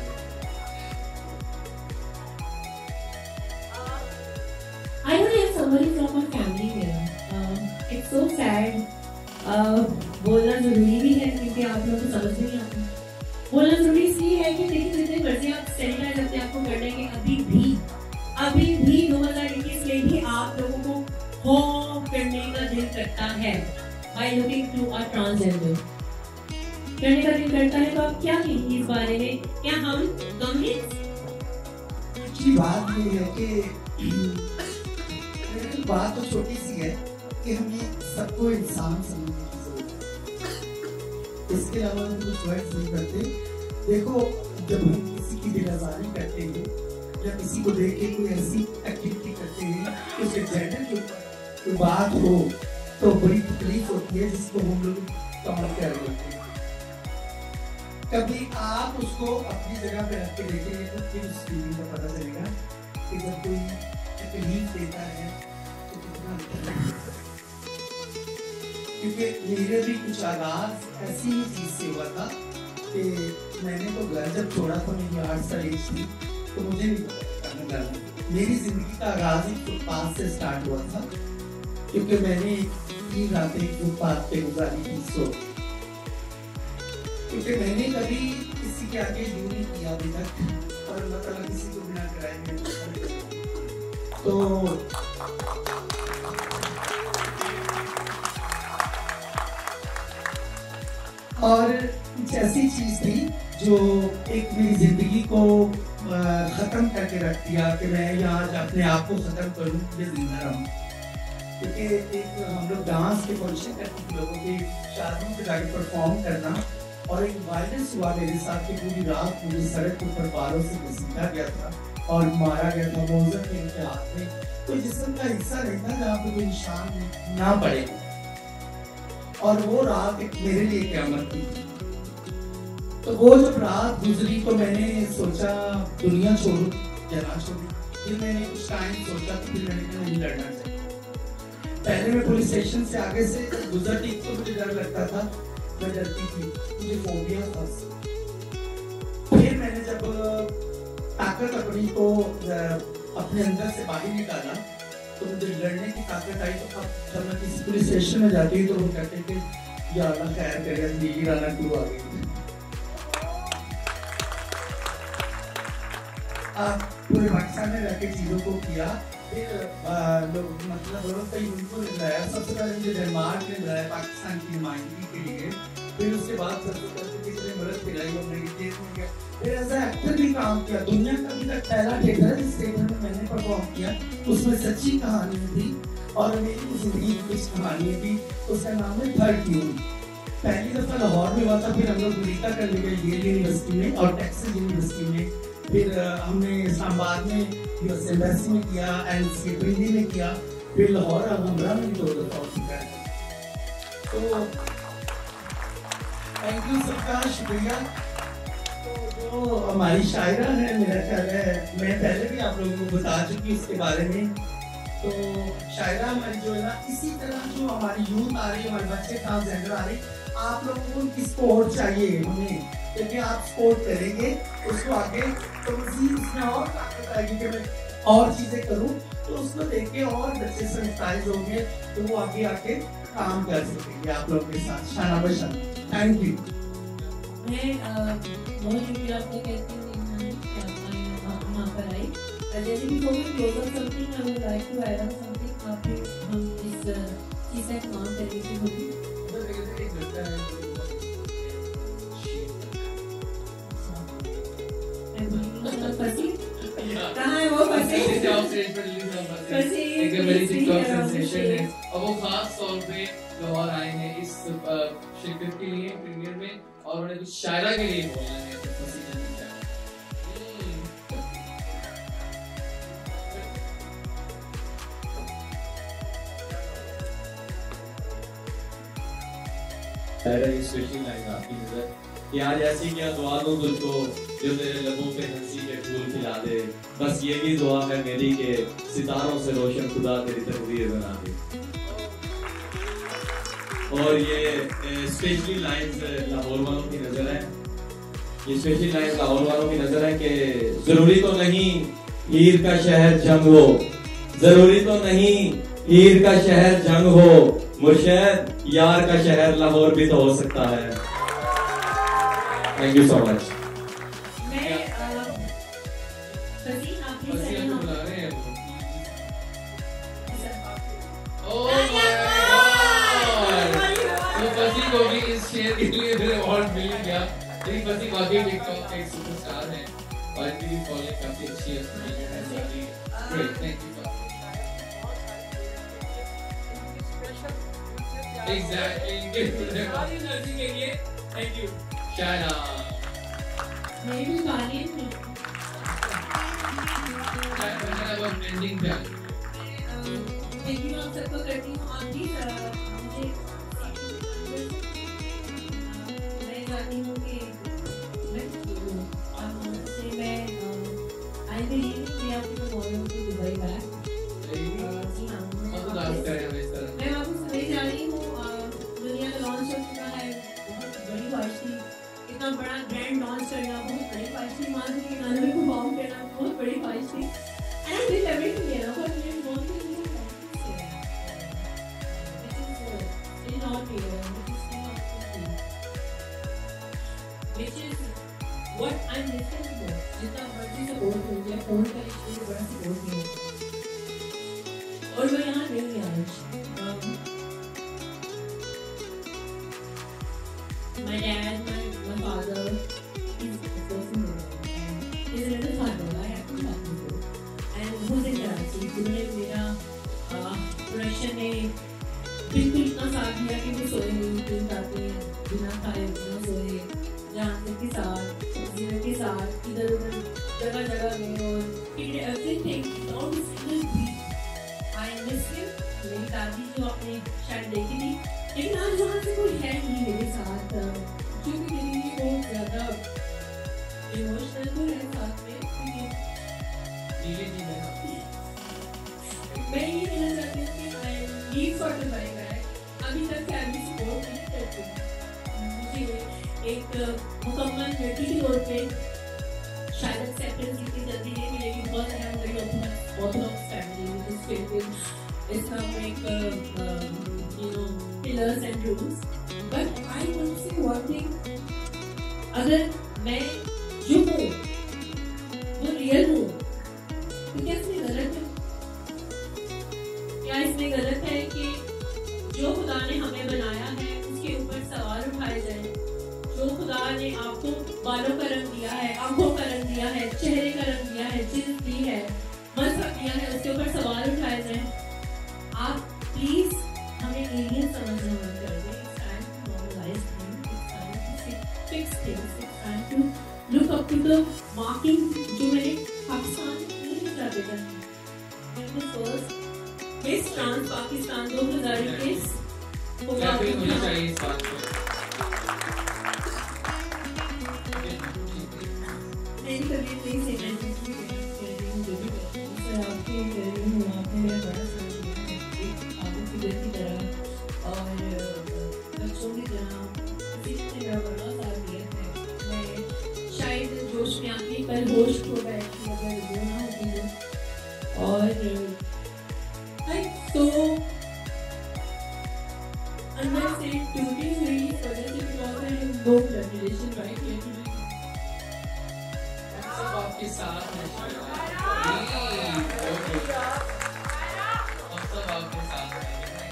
I don't have somebody from my family here. Uh, it's so sad. Uh, बोलना जरूरी भी है क्योंकि आप लोगों को समझ नहीं आता। बोलना जरूरी इसलिए है कि देखिए जितने मर्जी आप सैनिटाइज अपने आप को कर लेंगे, अभी भी अभी भी दो हजार इक्कीस में भी आप लोगों को होम करने का दिल करता है। By looking to a transgender करने का दिल करता है, तो आप क्या कहेंगे इस बारे में? क्या हम कम हैं? अच्छी बात ये है कि बात तो छोटी सी है कि हमें सबको इंसान समझने की जरूरत है। इसके अलावा हम कुछ वर्ड्स नहीं करते। देखो, जब हम किसी की दिलाजारी करते हैं या किसी को देख के कोई ऐसी एक्टिविटी करते हैं उसके जेंडर के ऊपर कोई बात हो तो बड़ी तकलीफ होती है, जिसको हम लोग कमर कर रहे हैं। कभी आप उसको अपनी जगह पे रख के देखेंगे तो फिर उस फीलिंग का पता चलेगा कि जब कोई तकलीफ देता है तो कितना क्योंकि मेरे भी कुछ आगाज ऐसी ही चीज़ से हुआ था कि मैंने तो घर जब छोड़ा था मेरी आठ साल एज थी तो मुझे नहीं पता करना करना। मेरी जिंदगी का आगाज ही फुटपाथ से स्टार्ट हुआ था क्योंकि मैंने तीन रातें फुटपाथ पे गुजारी थी। सो क्योंकि मैंने कभी किसी के आगे यूं नहीं किया अभी तक और मतलब किसी को बिना कराए में तो और कुछ ऐसी चीज थी जो एक मेरी जिंदगी को खत्म करके रख दिया कि मैं यहाँ अपने आप को खत्म करूँ ये जिंदा रहूँ। क्योंकि एक हम लोग डांस के फंक्शन करते थे लोगों के शादियों पे जाके परफॉर्म करना और एक वायलेंस हुआ मेरे साथ कि पूरी रात मुझे सड़क के ऊपर बालों से घसीटा गया था और मारा गया था मोजर के इनके हाथ में। तो जिस्म का हिस्सा नहीं था जहाँ पे कोई निशान ना पड़े और वो रात एक मेरे लिए क़यामत थी। तो वो जब रात गुजरी तो मैंने सोचा दुनिया छोड़ू या ना छोड़ू। फिर मैंने कुछ टाइम सोचा तो फिर मैंने कहा नहीं लड़ना चाहिए। पहले मैं पुलिस स्टेशन से आगे से गुजरती तो मुझे डर लगता था, मैं डरती थी, मुझे फोबिया था। फिर मैंने जब ताकत अपनी को अपने अंदर से बाहर निकाला तो मुझे लड़ने की ताकत आई। तो अब जब मैं किसी पुलिस स्टेशन में जाती हूँ तो वो कहते थे या अल्लाह खैर करे दिल्ली राना क्यों आ गई। आप पूरे पाकिस्तान में रहकर चीज़ों को किया। फिर लोग मतलब कई उनको लाया। सबसे पहले मुझे डेनमार्क में लाया पाकिस्तान की नुमाइंदगी के लिए। फिर उसके बाद सबसे पहले किसी ने मदद दिलाई और मेरी जेल में गया। फिर एज एक्टर भी काम किया। दुनिया का अभी तक पहला थिएटर है जिस थिएटर में मैंने परफॉर्म किया उसमें सच्ची कहानी थी और मेरी जिंदगी की कुछ कहानी थी। उसका नाम है थर्ड ट्यून। पहली दफा लाहौर में हुआ था, फिर हम लोग अमेरिका करने गए येल यूनिवर्सिटी में और टेक्सास यूनिवर्सिटी में। फिर हमने इस्लामाबाद में यूएस एम्बेसी में किया, एनसी दिल्ली में किया, फिर लाहौर और हमरा में भी दो दफा हो चुका है। तो थैंक यू सबका शुक्रिया। तो जो हमारी शायरा है मेरा ख्याल है मैं पहले भी आप लोगों को बता चुकी उसके बारे में। तो शायरा हमारी जो है ना इसी तरह जो हमारी यूथ आ रही है, हमारे बच्चे ट्रांसजेंडर आ रहे हैं, आप लोगों को उनकी सपोर्ट चाहिए हमें, क्योंकि आप सपोर्ट करेंगे उसको आगे तो मज़ीद उसमें और ताकत आएगी कि मैं और चीज़ें करूँ। तो उसको देख के और बच्चे सेंसिटाइज होंगे तो वो आगे आके काम कर सकेंगे आप लोगों के साथ शाना बशाना। Thank you. मैं बहुत शुक्रिया आपको कहती हूँ कि आप यहाँ पर आई। जैसे कि कोई close up something I would like to add on something. आप हम इस चीज़ का काम करेंगे होगी। फंसी कहाँ है वो फंसी? एक बड़ी टिकटॉक सेंसेशन है और वो खास तौर पे लाहौर आए हैं इस शिरकत के लिए प्रीमियर में और उन्हें कुछ शायरा के लिए बोलना है। शायरा की स्पेशल लाइन आपकी नजर कि आज ऐसी क्या दुआ दूं तुझको जो तेरे लबों पे हंसी के फूल खिला दे। बस ये भी दुआ है मेरी कि सितारों से रोशन खुदा तेरी तकदीर बना दे। और ये स्पेशली लाइन्स लाहौर वालों की नजर है। ये स्पेशली लाइन्स लाहौर वालों की नजर है कि जरूरी तो नहीं हीर का शहर जंग हो, जरूरी तो नहीं हीर का शहर जंग हो, मुर्शद यार का शहर लाहौर भी तो हो सकता है। Thank you so much. मैं फसी आप ही से हम बुला रहे हैं। तो फसी को भी इस शेयर के लिए फिर अवार्ड मिल गया। लेकिन फसी वाकई टिकटॉक के एक सुपरस्टार हैं और इनकी भी फॉलोइंग काफी अच्छी है। Great, thank you. Exactly thank you Shaira. मैं भी गाने में ट्रेंडिंग पे थैंक यू आप सबको करती हूँ। आप भी मुझे मैं जानती हूँ कि मैं से मैं आई बिलीव कि आपको गोइंग टू दुबई बैक। जी हाँ मैं वापस दुबई जा रही हूँ के गाने में परफॉर्म करना बहुत बड़ी ख्वाहिश थी and I did everything you know but I want to do it not here which is what I'm listening to. जितना मर्जी सपोर्ट हो जाए फोन का इसलिए बड़ा सपोर्ट नहीं होता और मैं यहाँ नहीं आज my dad my my father is the person and he's a little father I have to talk to him and who's in Karachi उन्होंने मेरा प्रोडक्शन ने बिल्कुल इतना साथ दिया कि मैं सोए नहीं दिन रात बिना खाए बिना सोए जानते के साथ जीवन के साथ इधर उधर जगह जगह में और he did everything not a single beat I miss him मेरी दादी जो आपने शायद देखी थी लेकिन आज वहाँ से कोई है नहीं मेरे साथ जो कि मेरे लिए बहुत ज़्यादा इमोशनल तो है साथ में लेकिन धीरे धीरे मैं ये कहना चाहती हूँ कि I need for the right guy अभी तक फैमिली सपोर्ट नहीं करती मुझे एक मुकम्मल लड़की के तौर पे शायद एक्सेप्टेंस इतनी जल्दी नहीं मिलेगी because I have very orthodox family which is filled with Islamic you know pillars and rules but I want to say one thing अगर मैं जो हूँ वो रियल हूँ तो क्या इसमें गलत है क्या इसमें गलत है कि जो खुदा ने हमें बनाया है उसके ऊपर सवाल उठाए जाए जो खुदा ने आपको बालों का रंग दिया है आंखों का रंग दिया है चेहरे का रंग दिया है जिल्द दी है मजहब दिया है उसके ऊपर सवाल उठाए जाए आप प्लीज हमें एलियन समझना मत कर दें it's time to normalise things it's time to fix things it's time to look up to the marking जो मैंने पाकिस्तान में नहीं जाते थे फर्स्ट मिस ट्रांस पाकिस्तान दो हज़ार इक्कीस होनी चाहिए इस बात को मेरी तबीयत नहीं सही मैं कह रही हूँ जो भी सर आपके कह रही हूँ आपने मेरा बड़ा साथ दिया है एक आगे फिगर की तरह और बच्चों की तरह किसी ने मेरा बड़ा साथ दिया है मैं शायद जोश में आके कल होश खो बैठी अगर वो ना होती तो और तो अंदर से टूटी हुई वजह से because I have no blood relation right here सब आपके साथ हैं हम सब आपके साथ हैं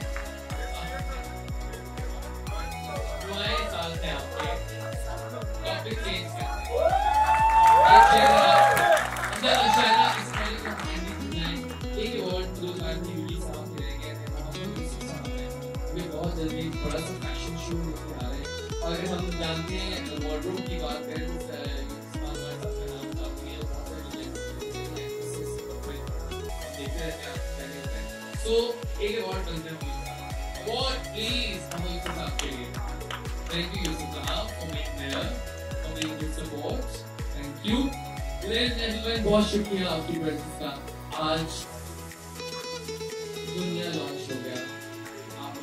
दुआएं साथ हैं आपके टॉपिक चेंज करते हैं एक शायरा अंदर शायरा इस पहले का फाइनली एक अवार्ड दो हज़ार बीस साल के रह गए थे मोहम्मद यूसुफ साहब ने वे बहुत जल्दी बड़ा सा फैशन शो लेके आ रहे हैं और हम जानते हैं वार्डरोब की बात करें तो एक अवार्ड बनते हैं अवार्ड प्लीज हम यूसुफ साहब के लिए थैंक यू यूसुफ साहब for being there for being good support thank you ladies and gentleman बहुत शुक्रिया आपकी प्रेजेंस का आज दुनिया लॉन्च हो गया आप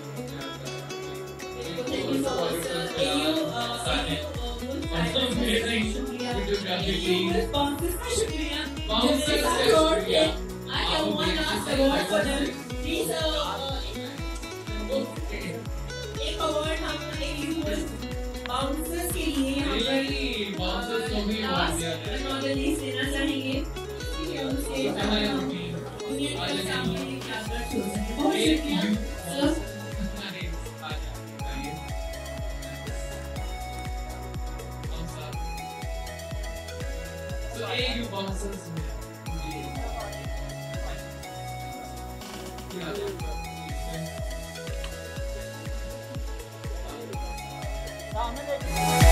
I have one last award for them. Please, एक award हम यूएस बाउंसर्स के लिए यहाँ पर बाउंसर्स को भी अवार्ड दिया है। नॉलेज देना चाहेंगे कि उनसे दुनिया के सामने क्या कर छोड़ सके। बहुत शुक्रिया। So, A U bouncers. Yeah.